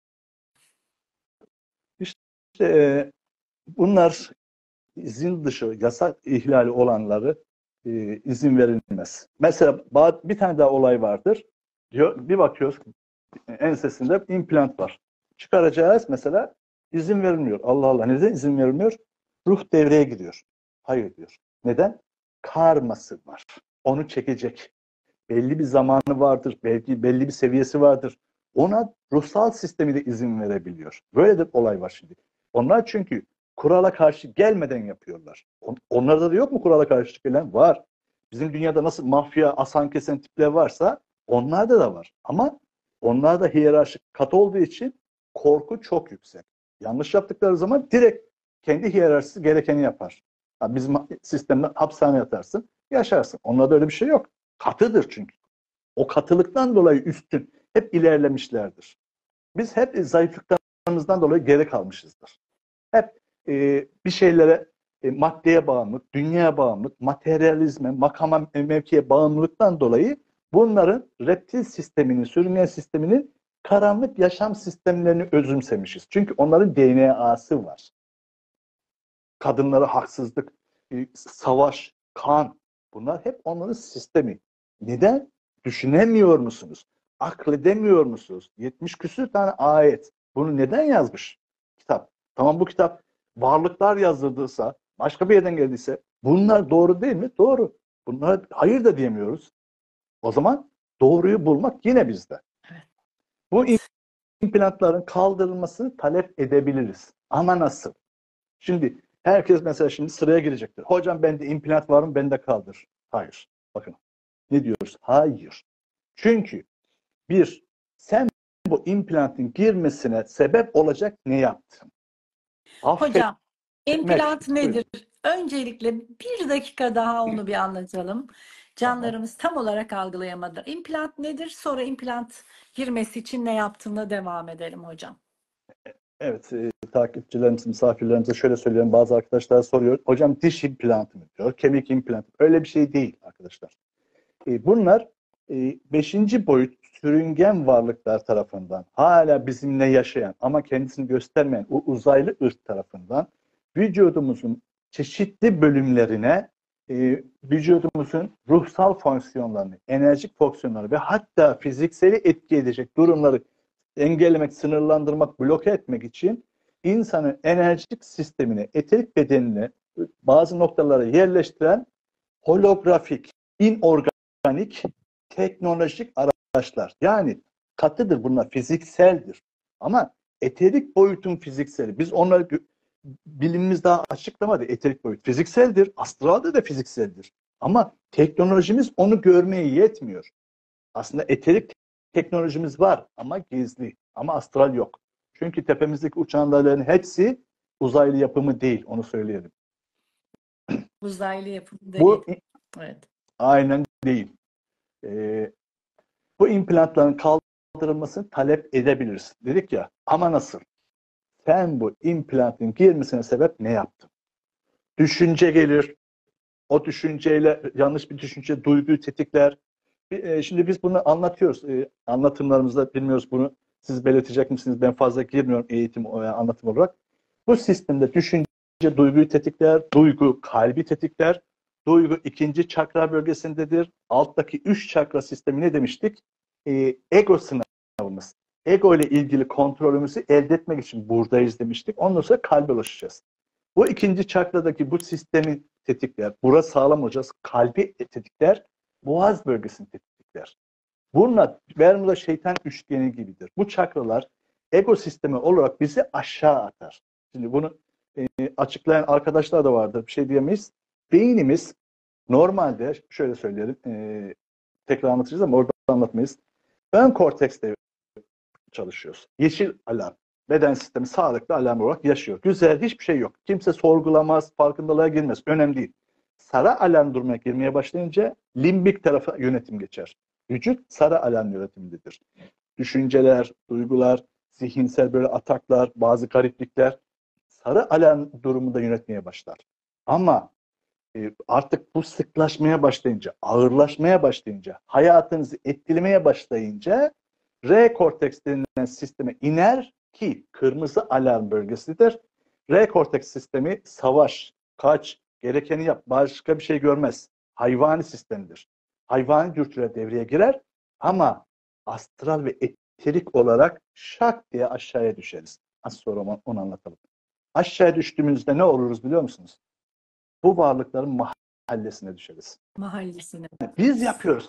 İşte bunlar izin dışı, yasak ihlali olanları izin verilmez. Mesela bir tane daha olay vardır. Diyor, bir bakıyoruz ensesinde implant var. Çıkaracağız mesela, izin verilmiyor. Allah Allah, neden izin verilmiyor? Ruh devreye giriyor. Hayır diyor. Neden? Karması var. Onu çekecek. Belli bir zamanı vardır. Belli bir seviyesi vardır. Ona ruhsal sistemi de izin verebiliyor. Böyle de olay var şimdi. Onlar çünkü kurala karşı gelmeden yapıyorlar. Onlarda da yok mu kurala karşı gelen? Var. Bizim dünyada nasıl mafya, asan kesen tipler varsa onlarda da var. Ama onlarda hiyerarşik kat olduğu için korku çok yüksek. Yanlış yaptıkları zaman direkt kendi hiyerarşisi gerekeni yapar. Bizim sistemde hapishane yatarsın, yaşarsın. Onlarda öyle bir şey yok. Katıdır çünkü. O katılıktan dolayı üstün. Hep ilerlemişlerdir. Biz hep zayıflıklarımızdan dolayı geri kalmışızdır. Hep bir şeylere, maddeye bağımlılık, dünyaya bağımlılık, materyalizme, makama, mevkiye bağımlılıktan dolayı bunların reptil sisteminin, sürüngen sisteminin karanlık yaşam sistemlerini özümsemişiz. Çünkü onların DNA'sı var. Kadınlara haksızlık, savaş, kan, bunlar hep onların sistemi. Neden? Düşünemiyor musunuz? Akledemiyor musunuz? 70 küsür tane ayet. Bunu neden yazmış kitap? Tamam, bu kitap varlıklar yazdırdıysa, başka bir yerden geldiyse bunlar doğru değil mi? Doğru. Bunlara hayır da diyemiyoruz. O zaman doğruyu bulmak yine bizde. Bu implantların kaldırılmasını talep edebiliriz. Ama nasıl? Şimdi herkes mesela şimdi sıraya girecektir. Hocam bende implant var mı? Bende kaldır. Hayır. Bakın ne diyoruz? Hayır. Çünkü sen bu implantın girmesine sebep olacak ne yaptın? Hocam, implant nedir? Buyurun. Öncelikle bir dakika daha onu bir anlatalım. Canlarımız tam olarak algılayamadı. İmplant nedir? Sonra implant girmesi için ne yaptığına devam edelim hocam. Evet, takipçilerimiz, misafirlerimize şöyle söyleyeyim. Bazı arkadaşlar soruyor. Hocam diş implantı mı diyor, kemik implantı. Öyle bir şey değil arkadaşlar. Bunlar 5. boyut sürüngen varlıklar tarafından hala bizimle yaşayan ama kendisini göstermeyen o uzaylı ırk tarafından vücudumuzun çeşitli bölümlerine vücudumuzun ruhsal fonksiyonlarını, enerjik fonksiyonları ve hatta fizikseli etki edecek durumları engellemek, sınırlandırmak, bloke etmek için insanın enerjik sistemine, eterik bedenine bazı noktalara yerleştiren holografik, inorganik, teknolojik araçlar. Yani katıdır bunlar, fizikseldir. Ama eterik boyutun fizikseli. Biz onları bilimimiz daha açıklamadı. Eterik boyut fizikseldir. Astralde de fizikseldir. Ama teknolojimiz onu görmeye yetmiyor. Aslında eterik teknolojimiz var ama gizli. Ama astral yok. Çünkü tepemizdeki uçanların hepsi uzaylı yapımı değil. Onu söyleyelim. Uzaylı yapımı Bu değil. Evet. aynen değil. Ee, Bu implantların kaldırılmasını talep edebiliriz. Dedik ya ama nasıl? Sen bu implantın girmesine sebep ne yaptın? Düşünce gelir. O düşünceyle yanlış bir düşünce duyguyu tetikler. Şimdi biz bunu anlatıyoruz. Anlatımlarımızda bilmiyoruz bunu. Siz belirtecek misiniz? Ben fazla girmiyorum eğitim anlatım olarak. Bu sistemde düşünce duyguyu tetikler. Duygu kalbi tetikler. Duygu ikinci çakra bölgesindedir. Alttaki üç çakra sistemi ne demiştik? Ego sınavımız. Ego ile ilgili kontrolümüzü elde etmek için buradayız demiştik. Ondan sonra kalbe ulaşacağız. Bu ikinci çakradaki bu sistemi tetikler. Burası sağlam olacağız. Kalbi tetikler. Boğaz bölgesini tetikler. Bunlar Bermuda şeytan üçgeni gibidir. Bu çakralar ego sistemi olarak bizi aşağı atar. Şimdi bunu açıklayan arkadaşlar da vardır. Bir şey diyemeyiz. Beynimiz normalde şöyle söyleyelim. Tekrar anlatacağız ama orada anlatmayız. Ön kortekste çalışıyoruz. Yeşil alarm. Beden sistemi sağlıklı alarm olarak yaşıyor. Güzel, hiçbir şey yok. Kimse sorgulamaz, farkındalığa girmez. Önemli değil. Sarı alarm durumuna girmeye başlayınca limbik tarafa yönetim geçer. Vücut sarı alarm yönetimindedir. Düşünceler, duygular, zihinsel böyle ataklar, bazı gariplikler sarı alarm durumunda yönetmeye başlar. Ama artık bu sıklaşmaya başlayınca, ağırlaşmaya başlayınca, hayatınızı etkilemeye başlayınca R korteks denilen sisteme iner ki kırmızı alarm bölgesidir. R korteks sistemi savaş, kaç, gerekeni yap, başka bir şey görmez. Hayvani sistemdir. Hayvani dürtüler devreye girer ama astral ve eterik olarak şak diye aşağıya düşeriz. Az sonra onu anlatalım. Aşağıya düştüğümüzde ne oluruz biliyor musunuz? Bu varlıkların mahallesine düşeriz. Mahallesine. Biz yapıyoruz.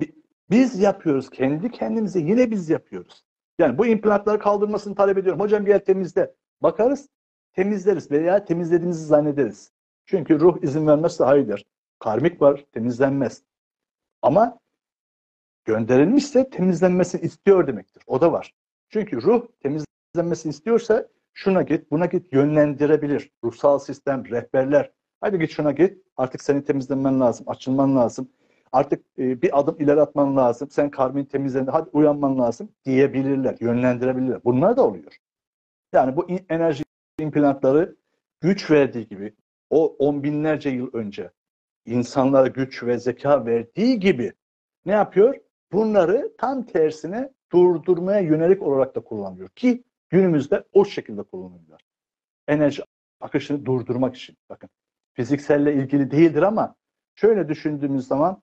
Biz yapıyoruz. Kendi kendimize yine biz yapıyoruz. Yani bu implantları kaldırmasını talep ediyorum. Hocam gel temizle. Bakarız, temizleriz veya temizlediğimizi zannederiz. Çünkü ruh izin vermezse hayır. Karmik var, temizlenmez. Ama gönderilmişse temizlenmesini istiyor demektir. O da var. Çünkü ruh temizlenmesini istiyorsa şuna git, buna git yönlendirebilir. Ruhsal sistem, rehberler. Hadi git şuna git. Artık seni temizlenmen lazım, açılman lazım. Artık bir adım ileri atman lazım. Sen karmin temizlendi, hadi uyanman lazım diyebilirler, yönlendirebilirler. Bunlar da oluyor. Yani bu enerji implantları güç verdiği gibi o on binlerce yıl önce insanlara güç ve zeka verdiği gibi ne yapıyor? Bunları tam tersine durdurmaya yönelik olarak da kullanıyor ki günümüzde o şekilde kullanılıyor. Enerji akışını durdurmak için. Bakın fizikselle ilgili değildir ama şöyle düşündüğümüz zaman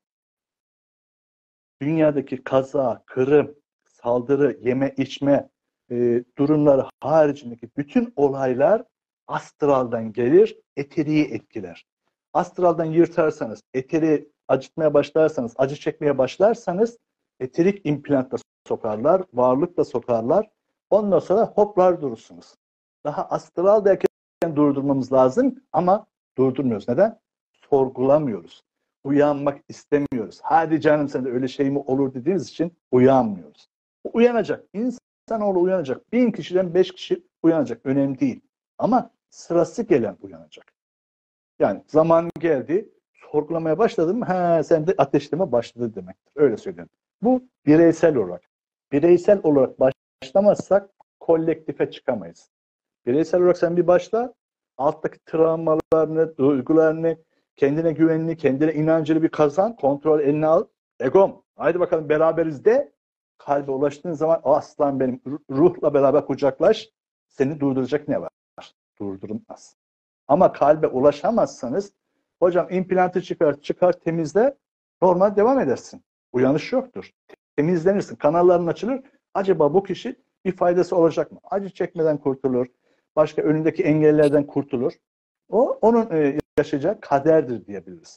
dünyadaki kaza, kırım, saldırı, yeme içme durumları haricindeki bütün olaylar astraldan gelir, eteriği etkiler. Astraldan yırtarsanız, eteriği acıtmaya başlarsanız, acı çekmeye başlarsanız eterik implantta sokarlar, varlıkla sokarlar. Ondan sonra hoplar durursunuz. Daha astraldayken durdurmamız lazım ama durdurmuyoruz. Neden? Sorgulamıyoruz. Uyanmak istemiyoruz. Hadi canım sen de öyle şey mi olur dediğimiz için uyanmıyoruz. Uyanacak. İnsanoğlu uyanacak. 1000 kişiden 5 kişi uyanacak. Önemli değil. Ama sırası gelen uyanacak. Yani zaman geldi. Sorgulamaya başladın mı? Sen de ateşleme başladı demektir. Öyle söyleyeyim. Bu bireysel olarak. Bireysel olarak başlamazsak kolektife çıkamayız. Bireysel olarak sen bir başla. Alttaki travmalarını, duygularını, kendine güvenini, kendine inancını bir kazan. Kontrol eline al. Egom. Haydi bakalım beraberiz de. Kalbe ulaştığın zaman aslan benim ruhla beraber kucaklaş. Seni durduracak ne var? Durdurulmaz. Ama kalbe ulaşamazsanız hocam implantı çıkar temizle normal devam edersin. Uyanış yoktur. Temizlenirsin. Kanalların açılır. Acaba bu kişi bir faydası olacak mı? Acı çekmeden kurtulur. Başka önündeki engellerden kurtulur. O onun yaşayacağı kaderdir diyebiliriz.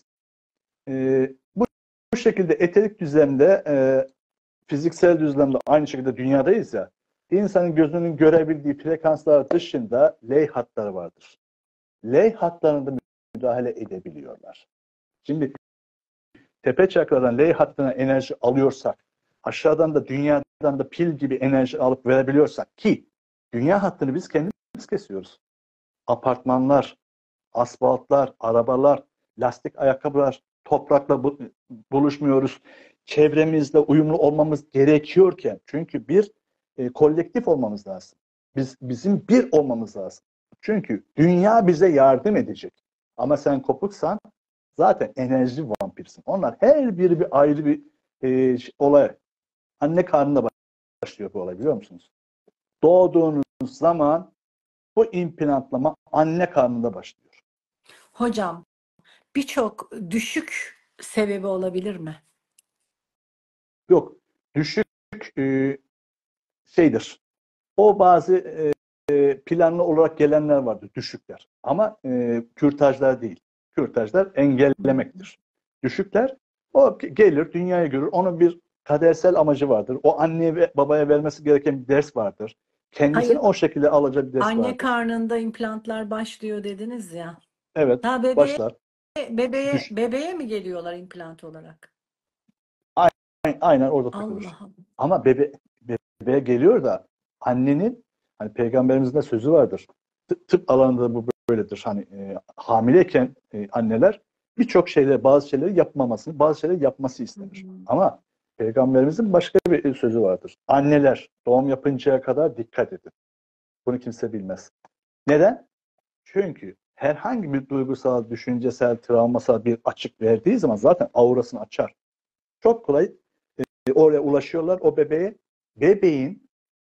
Bu şekilde eterik düzlemde fiziksel düzlemde aynı şekilde dünyadayız ya. İnsanın gözünün görebildiği frekanslar dışında ley hatları vardır. Ley hatlarında müdahale edebiliyorlar. Şimdi tepe çakradan L hattına enerji alıyorsak, aşağıdan da dünyadan da pil gibi enerji alıp verebiliyorsak ki dünya hattını biz kendimiz kesiyoruz. Apartmanlar, asfaltlar, arabalar, lastik ayakkabılar, toprakla buluşmuyoruz. Çevremizle uyumlu olmamız gerekiyorken, çünkü bir kolektif olmamız lazım. Bizim bir olmamız lazım. Çünkü dünya bize yardım edecek. Ama sen kopuksan zaten enerji vampirsin. Onlar her biri bir ayrı bir olay. Anne karnında başlıyor bu olay, biliyor musunuz? Doğduğunuz zaman bu implantlama anne karnında başlıyor. Hocam, birçok düşük sebebi olabilir mi? Yok. Düşük şeydir. O bazı planlı olarak gelenler vardır. Düşükler. Ama kürtajlar değil. Kürtajlar engellemektir. Düşükler o gelir, dünyaya görür. Onun bir kadersel amacı vardır. O anneye ve babaya vermesi gereken bir ders vardır. Kendisini Hayır, o şekilde alacağı bir ders anne vardır. karnında implantlar başlıyor dediniz ya. Evet. Ha, Başlar. bebeğe mi geliyorlar implant olarak? Aynen orada takılır. Allah'ım. Ama bebeğe geliyor da annenin, hani peygamberimizin de sözü vardır. Tıp alanında bu böyledir. Hani hamileyken anneler birçok şeyleri, bazı şeyleri yapmamasını, bazı şeyleri yapması istenir. Ama peygamberimizin başka bir sözü vardır. Anneler doğum yapıncaya kadar dikkat edin. Bunu kimse bilmez. Neden? Çünkü herhangi bir duygusal, düşüncesel, travmasal bir açık verdiği zaman zaten aurasını açar. Çok kolay oraya ulaşıyorlar, o bebeğe. Bebeğin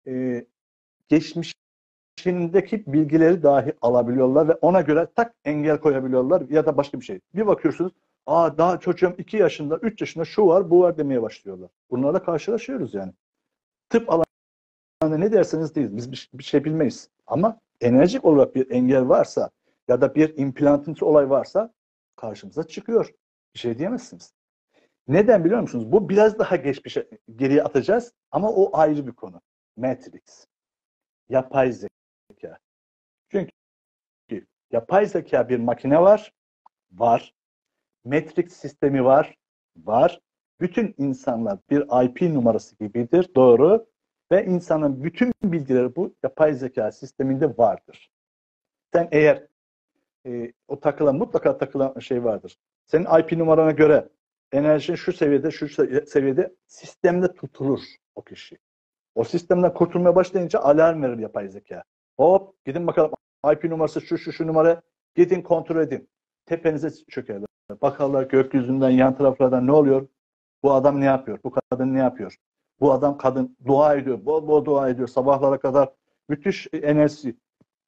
geçmişindeki bilgileri dahi alabiliyorlar ve ona göre tak engel koyabiliyorlar ya da başka bir şey. Bir bakıyorsunuz, daha çocuğum 2 yaşında, 3 yaşında şu var, bu var demeye başlıyorlar. Bunlarla karşılaşıyoruz yani. Tıp alanında ne derseniz deyin, biz bir şey bilmeyiz. Ama enerjik olarak bir engel varsa ya da bir implantımsı olay varsa karşımıza çıkıyor. Bir şey diyemezsiniz. Neden biliyor musunuz? Bu biraz daha geçmişe geriye atacağız ama o ayrı bir konu. Matrix. Yapay zeka. Çünkü yapay zeka bir makine var. Var. Matrix sistemi var. Var. Bütün insanlar bir IP numarası gibidir. Doğru. Ve insanın bütün bilgileri bu yapay zeka sisteminde vardır. Sen eğer o mutlaka takılan şey vardır. Senin IP numarana göre enerjin şu seviyede, şu seviyede sistemde tutulur o kişi. O sistemden kurtulmaya başlayınca alarm verir yapay zeka. Hop, gidin bakalım IP numarası şu numara, gidin kontrol edin. Tepenize çökerler. Bakarlar gökyüzünden, yan taraflardan ne oluyor? Bu adam ne yapıyor? Bu kadın ne yapıyor? Bu kadın dua ediyor. Bol bol dua ediyor. Sabahlara kadar müthiş enerjisi.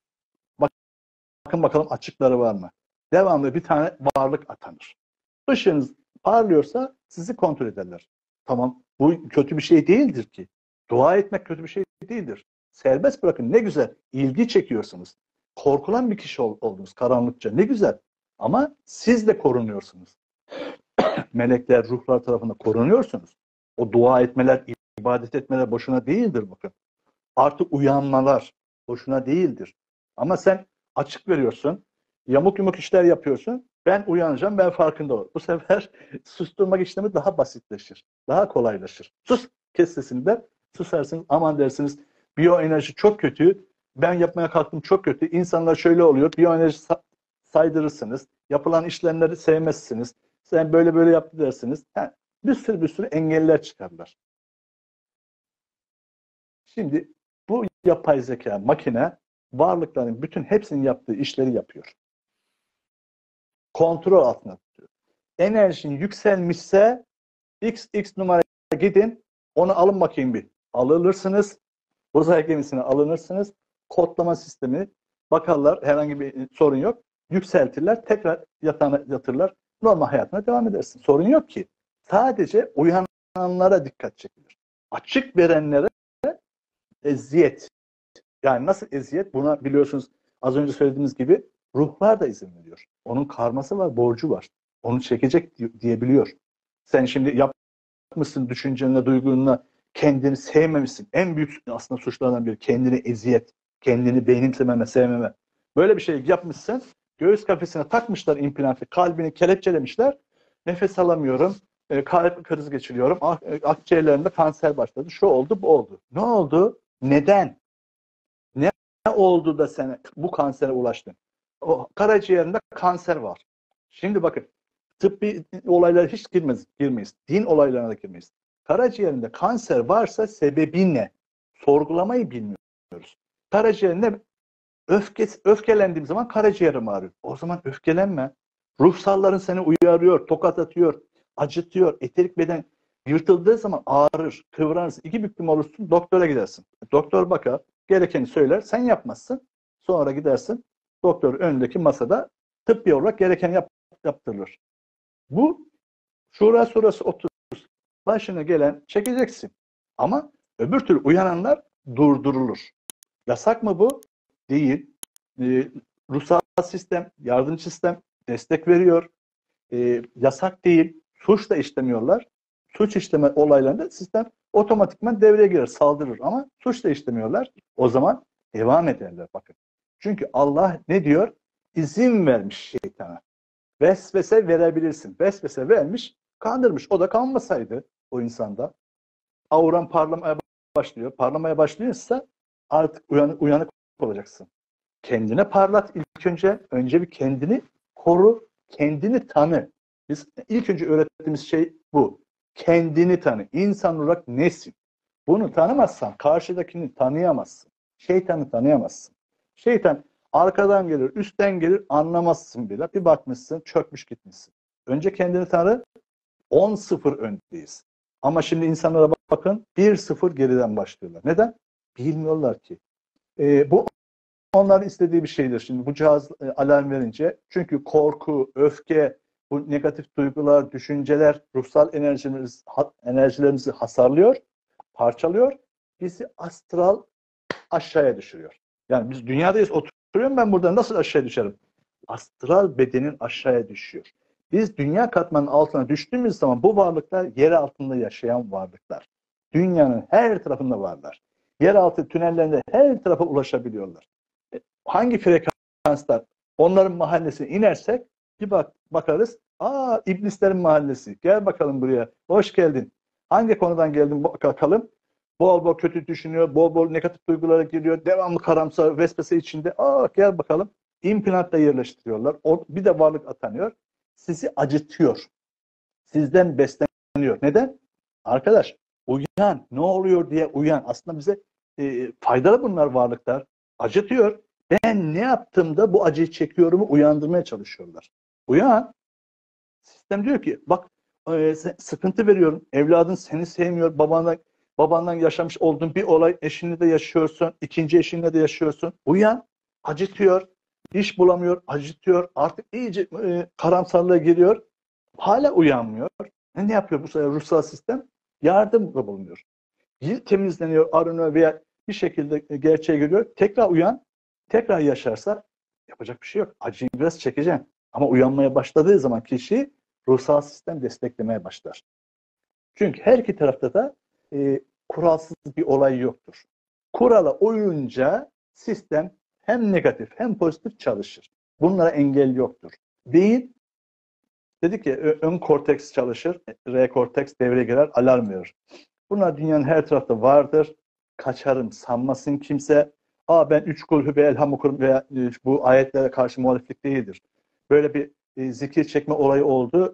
Bakın bakalım açıkları var mı? Devamlı bir tane varlık atanır. Işığınız parlıyorsa sizi kontrol ederler. Tamam, bu kötü bir şey değildir ki. Dua etmek kötü bir şey değildir. Serbest bırakın, ne güzel. İlgi çekiyorsunuz. Korkulan bir kişi oldunuz karanlıkça, ne güzel. Ama siz de korunuyorsunuz. Melekler, ruhlar tarafından korunuyorsunuz. O dua etmeler, ibadet etmeler boşuna değildir bakın. Artı uyanmalar boşuna değildir. Ama sen açık veriyorsun, yamuk yumuk işler yapıyorsun. Ben uyanacağım, ben farkında ol. Bu sefer susturmak işlemi daha basitleşir. Daha kolaylaşır. Sus, kes sesini der. Susarsınız, aman dersiniz. Biyoenerji çok kötü. Ben yapmaya kalktım, çok kötü. İnsanlar şöyle oluyor. Biyoenerji saydırırsınız. Yapılan işlemleri sevmezsiniz. Sen böyle böyle yaptı dersiniz. Yani bir sürü engeller çıkarlar. Şimdi bu yapay zeka makine varlıkların bütün hepsinin yaptığı işleri yapıyor. Kontrol altına tutuyor. Enerjin yükselmişse XX numaraya gidin, onu alın bakayım bir. Alınırsınız. Uzay gemisine alınırsınız. Kodlama sistemi bakarlar, herhangi bir sorun yok. Yükseltirler, tekrar yatağına yatırlar. Normal hayatına devam edersin. Sorun yok ki. Sadece uyananlara dikkat çekilir. Açık verenlere eziyet. Yani nasıl eziyet? Buna biliyorsunuz az önce söylediğimiz gibi ruhlar da izin veriyor. Onun karması var, borcu var. Onu çekecek diyebiliyor. Sen şimdi yapmışsın düşüncenle, duygunla kendini sevmemişsin. En büyük aslında suçlardan biri kendini eziyet, kendini benimsememe, sevmeme. Böyle bir şey yapmışsın. Göğüs kafesine takmışlar implantı, kalbini kelepçelemişler. Nefes alamıyorum. kalp krizi geçiriyorum. Akciğerlerimde kanser başladı. Şu oldu, bu oldu. Ne oldu? Neden? Ne oldu da sen bu kansere ulaştın? O karaciğerinde kanser var. Şimdi bakın, tıbbi olaylara hiç girmeyiz. Din olaylarına da girmeyiz. Karaciğerinde kanser varsa sebebi ne? Sorgulamayı bilmiyoruz. Karaciğerinde öfkelendiğim zaman karaciğerim ağrıyor. O zaman öfkelenme. Ruhsalların seni uyarıyor, tokat atıyor, acıtıyor. Eterik beden yırtıldığı zaman ağrır, kıvranırsın. İki büklüm olursun, doktora gidersin. Doktor bakar, gerekeni söyler, sen yapmazsın. Sonra gidersin, doktor önündeki masada tıbbi olarak gerekeni yaptırılır. Bu şura surası 30. Başına gelen çekeceksin. Ama öbür türlü uyananlar durdurulur. Yasak mı bu? Değil. Ruhsal sistem, yardımcı sistem destek veriyor. Yasak değil. Suç da işlemiyorlar. Suç işleme olaylarında sistem otomatikman devreye girer, saldırır. Ama suç da işlemiyorlar. O zaman devam ederler. Bakın. Çünkü Allah ne diyor? İzin vermiş şeytana. Vesvese verebilirsin. Vesvese vermiş, kandırmış. O da kanmasaydı o insanda. Auran parlamaya başlıyor. Parlamaya başlıyorsa artık uyanık olacaksın. Kendine parlat ilk önce. Önce bir kendini koru, kendini tanı. Biz ilk önce öğrettiğimiz şey bu. Kendini tanı. İnsan olarak nesin? Bunu tanımazsan karşıdakini tanıyamazsın. Şeytanı tanıyamazsın. Şeytan arkadan gelir, üstten gelir, anlamazsın bile. Bir bakmışsın, çökmüş gitmişsin. Önce kendini tanı, 10-0 öndeyiz. Ama şimdi insanlara bakın, 1-0 geriden başlıyorlar. Neden? Bilmiyorlar ki. Bu onların istediği bir şeydir. Şimdi bu cihaz alarm verince, çünkü korku, öfke, bu negatif duygular, düşünceler, ruhsal enerjilerimizi hasarlıyor, parçalıyor, bizi astral aşağıya düşürüyor. Yani biz dünyadayız, oturuyorum, ben burada nasıl aşağıya düşerim? Astral bedenin aşağıya düşüyor. Biz dünya katmanının altına düştüğümüz zaman bu varlıklar yer altında yaşayan varlıklar. Dünyanın her tarafında varlar. Yeraltı tünellerinde her tarafa ulaşabiliyorlar. Hangi frekanslar onların mahallesine inersek bir bakarız. İblislerin mahallesi. Gel bakalım buraya. Hoş geldin. Hangi konudan geldin bakalım. Bol bol kötü düşünüyor. Bol bol negatif duygulara giriyor. Devamlı karamsar, vesvese içinde. Gel bakalım. İmplantla yerleştiriyorlar. Bir de varlık atanıyor. Sizi acıtıyor. Sizden besleniyor. Neden? Arkadaş, uyan. Ne oluyor diye uyan. Aslında bize faydalı bunlar varlıklar. Acıtıyor. Ben ne yaptığımda bu acıyı çekiyorumu uyandırmaya çalışıyorlar. Uyan. Sistem diyor ki bak, sıkıntı veriyorum. Evladın seni sevmiyor. Babandan yaşamış olduğun bir olay, eşinle de yaşıyorsun. İkinci eşinle de yaşıyorsun. Uyan. Acıtıyor. İş bulamıyor. Acıtıyor. Artık iyice karamsarlığa giriyor. Hala uyanmıyor. Ne yapıyor bu sefer ruhsal sistem? Yardımda bulunuyor. Temizleniyor, arınıyor veya bir şekilde gerçeğe giriyor. Tekrar uyan. Tekrar yaşarsa yapacak bir şey yok. Acıyı biraz çekeceğim. Ama uyanmaya başladığı zaman kişi ruhsal sistem desteklemeye başlar. Çünkü her iki tarafta da kuralsız bir olay yoktur. Kurala uyunca sistem hem negatif hem pozitif çalışır. Bunlara engel yoktur. Beyin, dedik ya, ön korteks çalışır, R korteks devreye girer, alarm verir. Bunlar dünyanın her tarafta vardır. Kaçarım sanmasın kimse. Ben 3 kul ve elham okurum veya bu ayetlere karşı muhaliflik değildir. Böyle bir zikir çekme olayı oldu.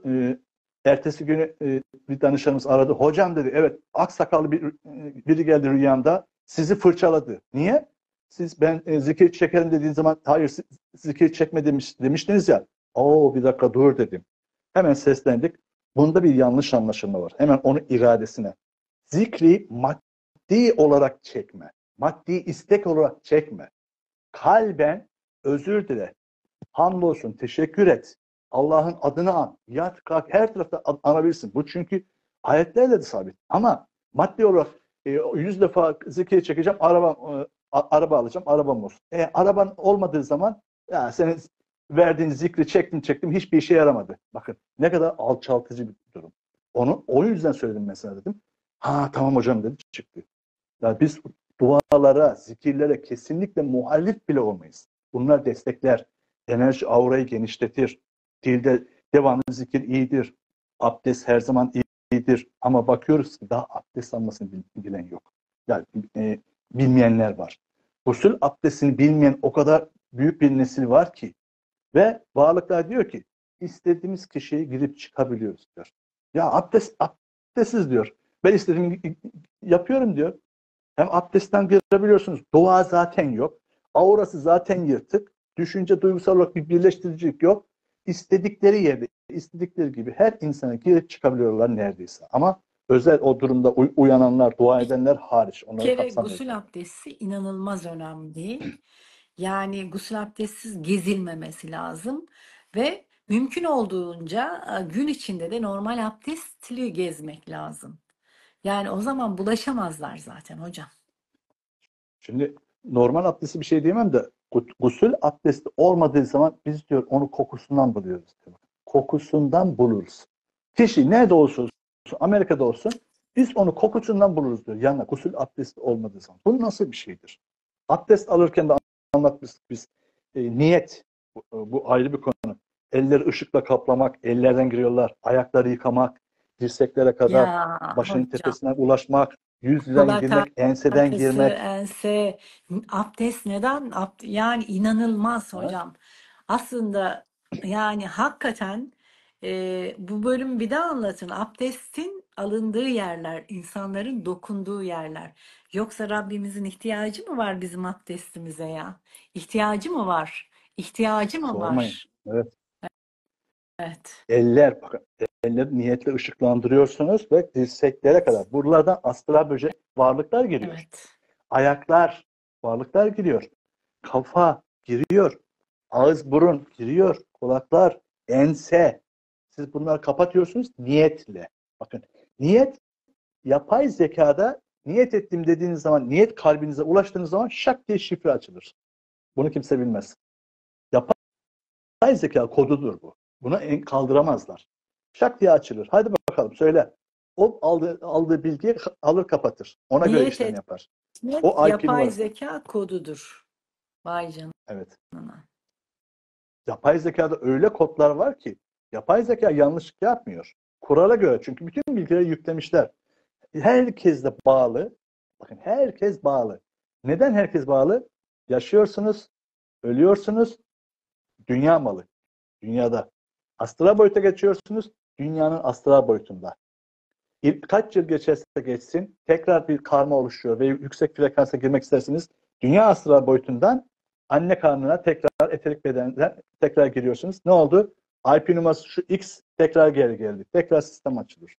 Ertesi günü bir danışanımız aradı. Hocam dedi, evet, aksakallı biri geldi rüyamda, sizi fırçaladı. Niye? Ben zikir çekerim dediğin zaman, hayır zikir çekme demiştiniz ya. Bir dakika dur dedim. Hemen seslendik. Bunda bir yanlış anlaşılma var. Hemen onun iradesine. Zikri maddi olarak çekme. Maddi istek olarak çekme. Kalben özür dile. Hamdolsun, teşekkür et. Allah'ın adını an. Yat, kalk, her tarafta anabilirsin. Bu çünkü ayetlerle de sabit. Ama maddi olarak 100 defa zikir çekeceğim, araba alacağım, arabam olsun. Araban olmadığı zaman, ya senin verdiğin zikri çektim, hiçbir işe yaramadı. Bakın ne kadar alçaltıcı bir durum. O yüzden söyledim mesela, dedim. Tamam hocam dedi, çıktı. Yani biz dualara, zikirlere kesinlikle muhalif bile olmayız. Bunlar destekler. Enerji aurayı genişletir. Dilde devamlı zikir iyidir. abdest her zaman iyidir ama bakıyoruz ki daha abdest almasını bilen yok. Yani bilmeyenler var. Gusül abdestini bilmeyen o kadar büyük bir nesil var ki ve varlıklar diyor ki istediğimiz kişiye girip çıkabiliyoruz diyor. Ya abdestsiz diyor. Ben istediğimi yapıyorum diyor. Hem abdestten girebiliyorsunuz. Dua zaten yok. Aurası zaten yırtık. Düşünce, duygusal olarak bir birleştiricilik yok. İstedikleri yerde, istedikleri gibi her insana girip çıkabiliyorlar neredeyse. Ama özel o durumda uyananlar, dua edenler hariç. Bir Onları kere kapsamıyor gusül tabii. abdesti inanılmaz önemli. Yani gusül abdestsiz gezilmemesi lazım ve mümkün olduğunca gün içinde de normal abdestli gezmek lazım. Yani o zaman bulaşamazlar zaten hocam. Şimdi normal abdesti bir şey diyemem de gusül abdesti olmadığı zaman biz diyor onu kokusundan buluyoruz. Kokusundan buluruz. Kişi nerede olursa olsun, Amerika'da olsun biz onu kokusundan buluruz diyor. Yani gusül abdesti olmadığı zaman. Bu nasıl bir şeydir? Abdest alırken de anlatmıştık biz. Niyet. Bu ayrı bir konu. Elleri ışıkla kaplamak, ellerden giriyorlar. Ayakları yıkamak, dirseklere kadar, Ya başının hocam. tepesine ulaşmak, yüzden Kulak girmek, enseden arkası, girmek. ense, abdest neden? Yani inanılmaz Ha? hocam. Aslında yani hakikaten bu bölümü bir daha anlatın. Abdestin alındığı yerler, insanların dokunduğu yerler. Yoksa Rabbimizin ihtiyacı mı var bizim abdestimize ya? İhtiyacı mı var? İhtiyacı mı Sormayın. var? Evet. Evet, Eller, bakın, elleri niyetle ışıklandırıyorsunuz ve dirseklere evet, kadar. Buralardan astral böcek varlıklar giriyor. evet. Ayaklar, varlıklar giriyor. Kafa giriyor. Ağız, burun giriyor. Kulaklar, ense. Siz bunları kapatıyorsunuz niyetle. Bakın, niyet yapay zekada niyet ettim dediğiniz zaman, niyet kalbinize ulaştığınız zaman şak diye şifre açılır. Bunu kimse bilmez. Yapay zeka kodudur bu. Buna kaldıramazlar. Şak diye açılır. Hadi bakalım söyle. O aldığı bilgiyi alır kapatır. Ona göre Niyet işlem yapar. etmek O IP yapay numarası. zeka kodudur. Vay Evet. canına. Yapay zekada öyle kodlar var ki yapay zeka yanlışlık yapmıyor. Kurala göre çünkü bütün bilgileri yüklemişler. Herkes de bağlı. Bakın herkes bağlı. Neden herkes bağlı? Yaşıyorsunuz, ölüyorsunuz, dünya malı. Dünyada. Astral boyuta geçiyorsunuz, dünyanın astral boyutunda. Kaç yıl geçerse geçsin tekrar bir karma oluşuyor ve yüksek frekansa girmek isterseniz dünya astral boyutundan anne karnına tekrar eterik bedenden tekrar giriyorsunuz. Ne oldu? IP numarası şu X tekrar geri geldi. Tekrar sistem açılır.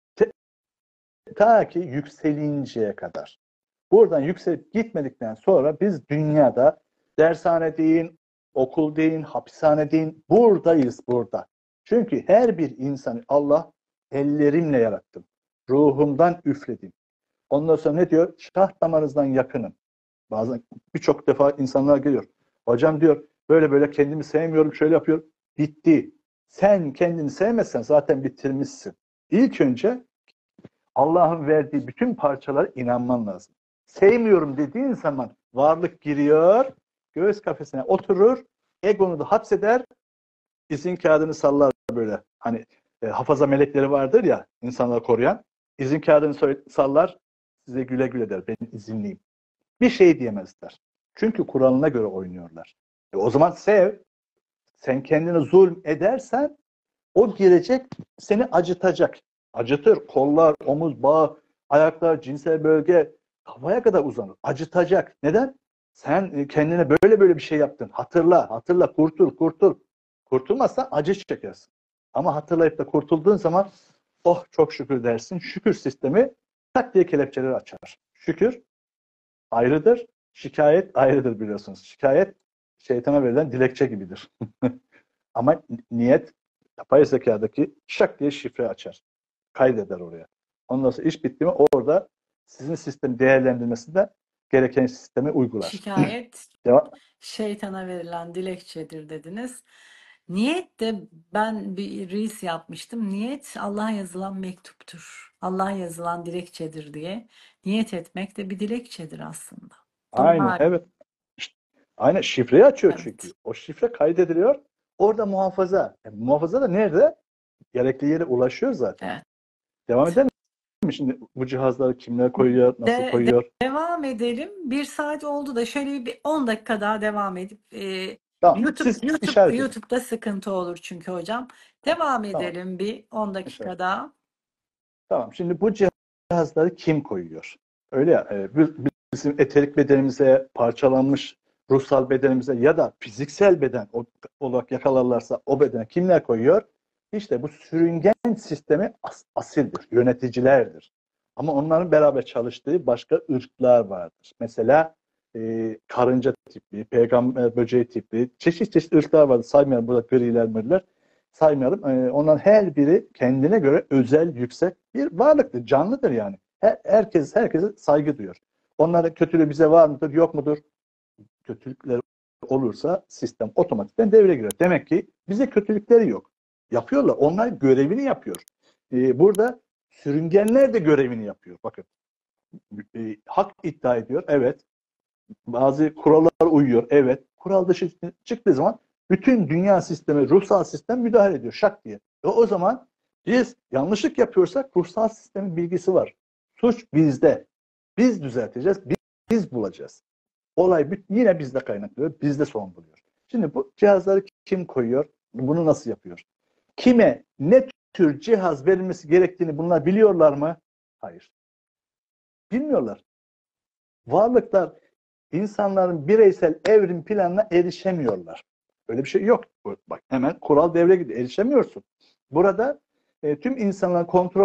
Ta ki yükselinceye kadar. Buradan yükselip gitmedikten sonra biz dünyada dershane deyin, okul deyin, hapishane deyin buradayız burada. Çünkü her bir insanı Allah ellerimle yarattım. Ruhumdan üfledim. Ondan sonra ne diyor? Şah damarınızdan yakınım. Bazen birçok defa insanlar geliyor. Hocam diyor böyle böyle kendimi sevmiyorum şöyle yapıyorum. Bitti. Sen kendini sevmezsen zaten bitirmişsin. İlk önce Allah'ın verdiği bütün parçalara inanman lazım. Sevmiyorum dediğin zaman varlık giriyor, göğüs kafesine oturur, egonu da hapseder, izin kağıdını sallar böyle. Hani hafaza melekleri vardır ya insanları koruyan. İzin kağıdını sallar, size güle güle der. Ben izinliyim. Bir şey diyemezler. Çünkü kuralına göre oynuyorlar. O zaman sev. Sen kendini zulm edersen o girecek, seni acıtacak. Acıtır. Kollar, omuz, bağ, ayaklar, cinsel bölge kafaya kadar uzanır. Acıtacak. Neden? Sen kendine böyle böyle bir şey yaptın. Hatırla, hatırla, kurtul, kurtul. Kurtulmazsan acı çekersin. Ama hatırlayıp da kurtulduğun zaman oh çok şükür dersin. Şükür sistemi tak diye kelepçeleri açar. Şükür ayrıdır, şikayet ayrıdır biliyorsunuz. Şikayet şeytana verilen dilekçe gibidir. Ama niyet yapay zekadaki şak diye şifre açar. Kaydeder oraya. Ondan sonra iş bitti mi orada sizin sistemi değerlendirmesinde gereken sistemi uygular. Şikayet Devam. şeytana verilen dilekçedir dediniz. Niyet de ben bir reels yapmıştım. Niyet Allah'a yazılan mektuptur. Allah'a yazılan dilekçedir diye. Niyet etmek de bir dilekçedir aslında. Aynen Dua. evet. İşte, aynen şifreyi açıyor çünkü. Evet. O şifre kaydediliyor. Orada muhafaza. Muhafaza da nerede? gerekli yere ulaşıyor zaten. Evet. Devam edelim mi? Şimdi bu cihazları kimler koyuyor, nasıl koyuyor? Devam edelim. 1 saat oldu da şöyle bir 10 dakika daha devam edip Tamam. Siz işaret edin. YouTube'da sıkıntı olur çünkü hocam. Devam Tamam. edelim bir 10 İşaret. dakika daha. Tamam. Şimdi bu cihazları kim koyuyor? Öyle ya, bizim eterik bedenimize, parçalanmış ruhsal bedenimize ya da fiziksel beden olarak yakalarlarsa o bedene kimler koyuyor? İşte bu sürüngen sistemi asildir, yöneticilerdir. Ama onların beraber çalıştığı başka ırklar vardır. Mesela karınca tipli, peygamber böceği tipli, çeşit çeşit ırklar vardır. Saymayalım burada griler, mırlar. Saymayalım. Onların her biri kendine göre özel, yüksek bir varlıktır. Canlıdır yani. Herkese saygı duyuyor. Onların kötülüğü bize var mıdır, yok mudur? Kötülükleri olursa sistem otomatikten devreye giriyor. Demek ki bize kötülükleri yok. Yapıyorlar. Onlar görevini yapıyor. Burada sürüngenler de görevini yapıyor. Bakın. Hak iddia ediyor. Evet. Bazı kurallara uyuyor. Evet. Kural dışı çıktığı zaman bütün dünya sistemi, ruhsal sistem müdahale ediyor. Şak diye. O zaman biz yanlışlık yapıyorsak ruhsal sistemin bilgisi var. Suç bizde. Biz düzelteceğiz. Biz bulacağız. Olay yine bizde kaynaklanıyor. Bizde son buluyor. Şimdi bu cihazları kim koyuyor? Bunu nasıl yapıyor? Kime ne tür cihaz verilmesi gerektiğini bunlar biliyorlar mı? Hayır. Bilmiyorlar. Varlıklar insanların bireysel evrim planına erişemiyorlar. Öyle bir şey yok. Bak hemen kural devreye gidiyor. Erişemiyorsun. Burada tüm insanların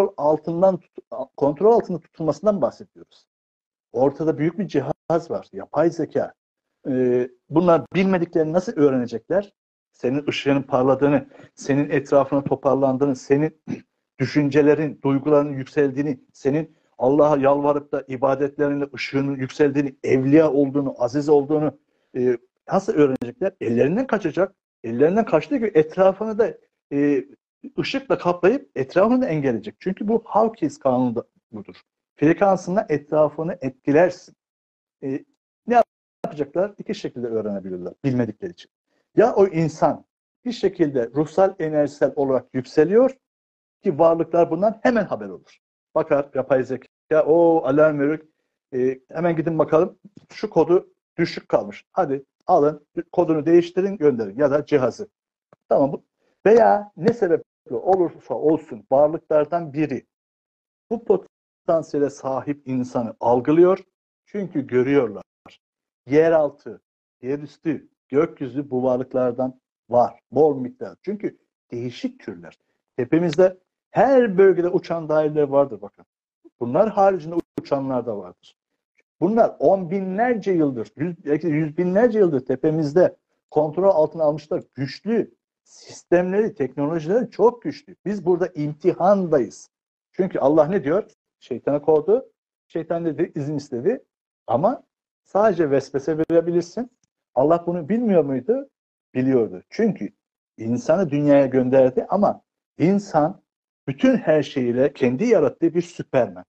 kontrol altında tutulmasından bahsediyoruz. Ortada büyük bir cihaz var. Yapay zeka. Bunlar bilmediklerini nasıl öğrenecekler? Senin ışığının parladığını, senin etrafına toparlandığını, senin düşüncelerin, duyguların yükseldiğini, senin Allah'a yalvarıp da ibadetlerinde ışığının yükseldiğini, evliya olduğunu, aziz olduğunu nasıl öğrenecekler? Ellerinden kaçacak. Ellerinden kaçtığı gibi etrafını da ışıkla kaplayıp etrafını da engelleyecek. Çünkü bu Hawkins kanunu da budur. Frekansına etrafını etkilersin. Ne yapacaklar? İki şekilde öğrenebilirler bilmedikleri için. Ya o insan bir şekilde ruhsal, enerjisel olarak yükseliyor ki varlıklar bundan hemen haber olur. Bakar yapay zeka, o alarm verir. Hemen gidin bakalım şu kodu düşük kalmış. Hadi alın kodunu değiştirin gönderin ya da cihazı. Tamam. Veya ne sebeple olursa olsun varlıklardan biri bu potansiyele sahip insanı algılıyor. Çünkü görüyorlar. Yeraltı, yerüstü, gökyüzü bu varlıklardan var. Bol miktar. Çünkü değişik türler. Tepemizde her bölgede uçan daireler vardır bakın. Bunlar haricinde uçanlar da vardır. Bunlar on binlerce yıldır, belki yüz binlerce yıldır tepemizde kontrol altına almışlar. Güçlü sistemleri, teknolojileri çok güçlü. Biz burada imtihandayız. Çünkü Allah ne diyor? Şeytana kovdu. Şeytan dedi, izin istedi. Ama sadece vesvese verebilirsin. Allah bunu bilmiyor muydu? Biliyordu. Çünkü insanı dünyaya gönderdi ama insan bütün her şeyiyle kendi yarattığı bir süpermen.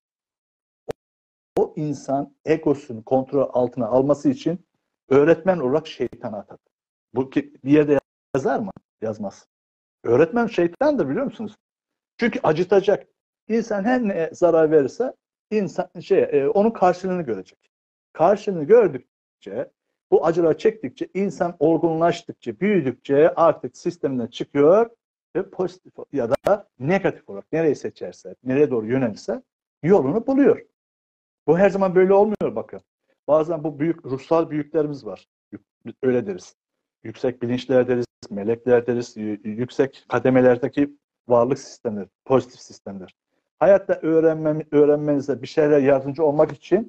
O insan egosunu kontrol altına alması için öğretmen olarak şeytana atadı. Bu bir yerde yazar mı? Yazmaz. Öğretmen şeytandır biliyor musunuz? Çünkü acıtacak. İnsan her ne zarar verirse insan onun karşılığını görecek. Karşılığını gördükçe, bu acıları çektikçe, insan olgunlaştıkça, büyüdükçe artık sisteminden çıkıyor ve pozitif ya da negatif olarak nereyi seçerse, nereye doğru yönelirse yolunu buluyor. Bu her zaman böyle olmuyor bakın. Bazen bu büyük ruhsal büyüklerimiz var. Öyle deriz. Yüksek bilinçler deriz, melekler deriz, yüksek kademelerdeki varlık sistemleri, pozitif sistemler. Hayatta öğrenmenize bir şeyler yardımcı olmak için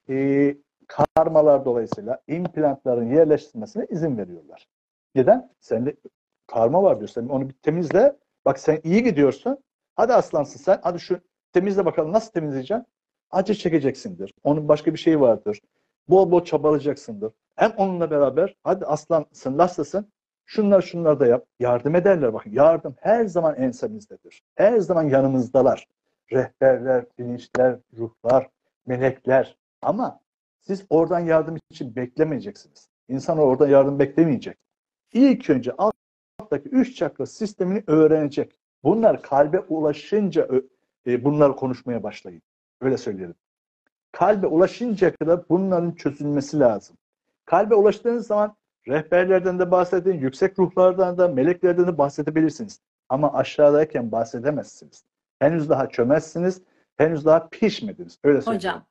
karmalar dolayısıyla implantların yerleştirilmesine izin veriyorlar. Neden? Sende karma var diyor. Sen onu bir temizle. Bak sen iyi gidiyorsun. Hadi aslansın sen. Hadi şu temizle bakalım. Nasıl temizleyeceksin? Acı çekeceksindir. Onun başka bir şeyi vardır. Bol bol çabalayacaksındır. Hem onunla beraber hadi aslansın, laslasın. Şunlar da yap. Yardım ederler. Bakın yardım her zaman ensemizdedir. Her zaman yanımızdalar. Rehberler, bilinçler, ruhlar, melekler. Ama siz oradan yardım için beklemeyeceksiniz. İnsan oradan yardım beklemeyecek. İlk önce alttaki 3 çakra sistemini öğrenecek. Bunlar kalbe ulaşınca bunları konuşmaya başlayın. Öyle söyleyelim. Kalbe ulaşıncaya kadar bunların çözülmesi lazım. Kalbe ulaştığınız zaman rehberlerden de bahsedin, yüksek ruhlardan da, meleklerden de bahsedebilirsiniz. Ama aşağıdayken bahsedemezsiniz. Henüz daha çömezsiniz, henüz daha pişmediniz. Öyle söylüyorum. Hocam,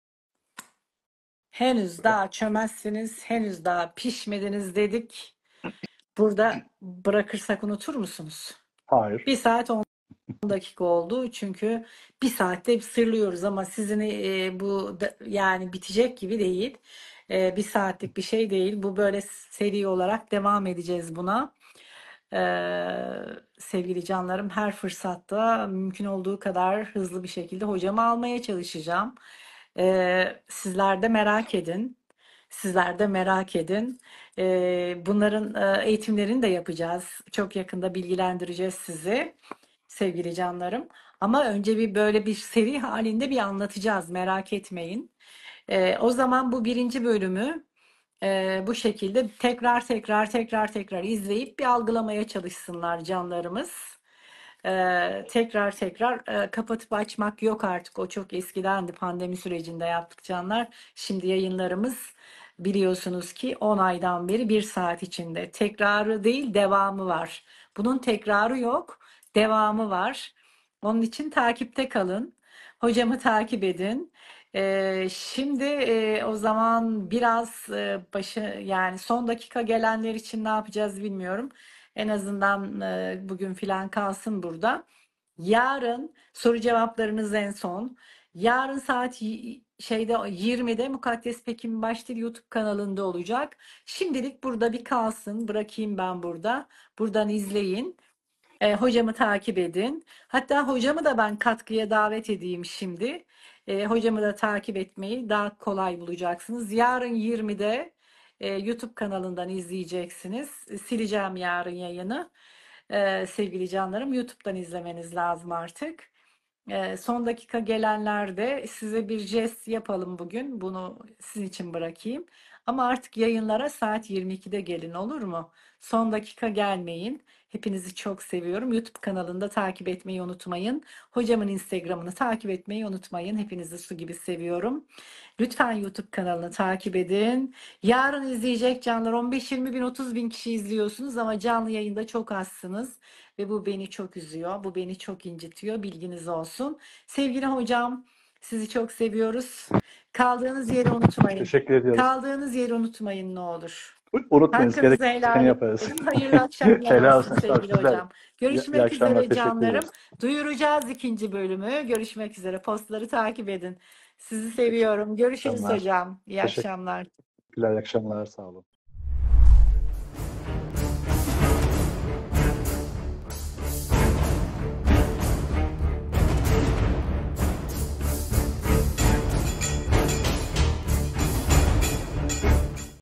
henüz daha çömezsiniz, henüz daha pişmediniz dedik. Burada bırakırsak unutur musunuz? Hayır. 1 saat 10 dakika oldu. Çünkü 1 saatte sırlıyoruz ama sizin yani bitecek gibi değil. 1 saatlik bir şey değil. Bu böyle seri olarak devam edeceğiz buna. Sevgili canlarım, her fırsatta mümkün olduğu kadar hızlı bir şekilde hocamı almaya çalışacağım. Sizler de merak edin. Sizler de merak edin. Bunların eğitimlerini de yapacağız. Çok yakında bilgilendireceğiz sizi, sevgili canlarım. Ama önce böyle bir seri halinde bir anlatacağız. Merak etmeyin. O zaman bu 1. bölümü bu şekilde tekrar izleyip bir algılamaya çalışsınlar canlarımız. Tekrar kapatıp açmak yok artık. O çok eskidendi, pandemi sürecinde yaptık canlar. Şimdi yayınlarımız biliyorsunuz ki 10 aydan beri 1 saat içinde. Tekrarı değil, devamı var. Bunun tekrarı yok, devamı var. Onun için takipte kalın. Hocamı takip edin. Şimdi o zaman biraz yani son dakika gelenler için ne yapacağız bilmiyorum. En azından bugün filan kalsın burada. Yarın soru cevaplarınız en son. Yarın saat 20'de Mukaddes Pekin Başdil YouTube kanalında olacak. Şimdilik burada bir kalsın. Bırakayım ben burada. Buradan izleyin. Hocamı takip edin. Hatta hocamı da ben katkıya davet edeyim şimdi. Hocamı da takip etmeyi daha kolay bulacaksınız. Yarın 20'de YouTube kanalından izleyeceksiniz. Sileceğim yarın yayını. Sevgili canlarım, YouTube'dan izlemeniz lazım artık. Son dakika gelenler de size bir jest yapalım bugün. Bunu sizin için bırakayım. Ama artık yayınlara saat 22'de gelin, olur mu? Son dakika gelmeyin. Hepinizi çok seviyorum. YouTube kanalında takip etmeyi unutmayın. Hocamın Instagram'ını takip etmeyi unutmayın. Hepinizi su gibi seviyorum. Lütfen YouTube kanalını takip edin. Yarın izleyecek canlar 15-20 bin 30 bin kişi izliyorsunuz ama canlı yayında çok azsınız. Ve bu beni çok üzüyor. Bu beni çok incitiyor. Bilginiz olsun. Sevgili hocam, sizi çok seviyoruz. Kaldığınız yeri unutmayın. Teşekkür ediyoruz. Kaldığınız yeri unutmayın ne olur. Unutmayınız. Hakkınızı Gerekeni helal yaparız. edin. Hayırlı akşamlar Helal olsun olsun. Sağ olun. sevgili Sizler de. hocam. İyi Görüşmek akşamlar. üzere Teşekkür canlarım. ederiz. Duyuracağız 2. bölümü. Görüşmek üzere. Postları takip edin. Sizi seviyorum. Görüşürüz Akşamlar. hocam. İyi Teşekkürler. akşamlar. İyi akşamlar. Sağ olun.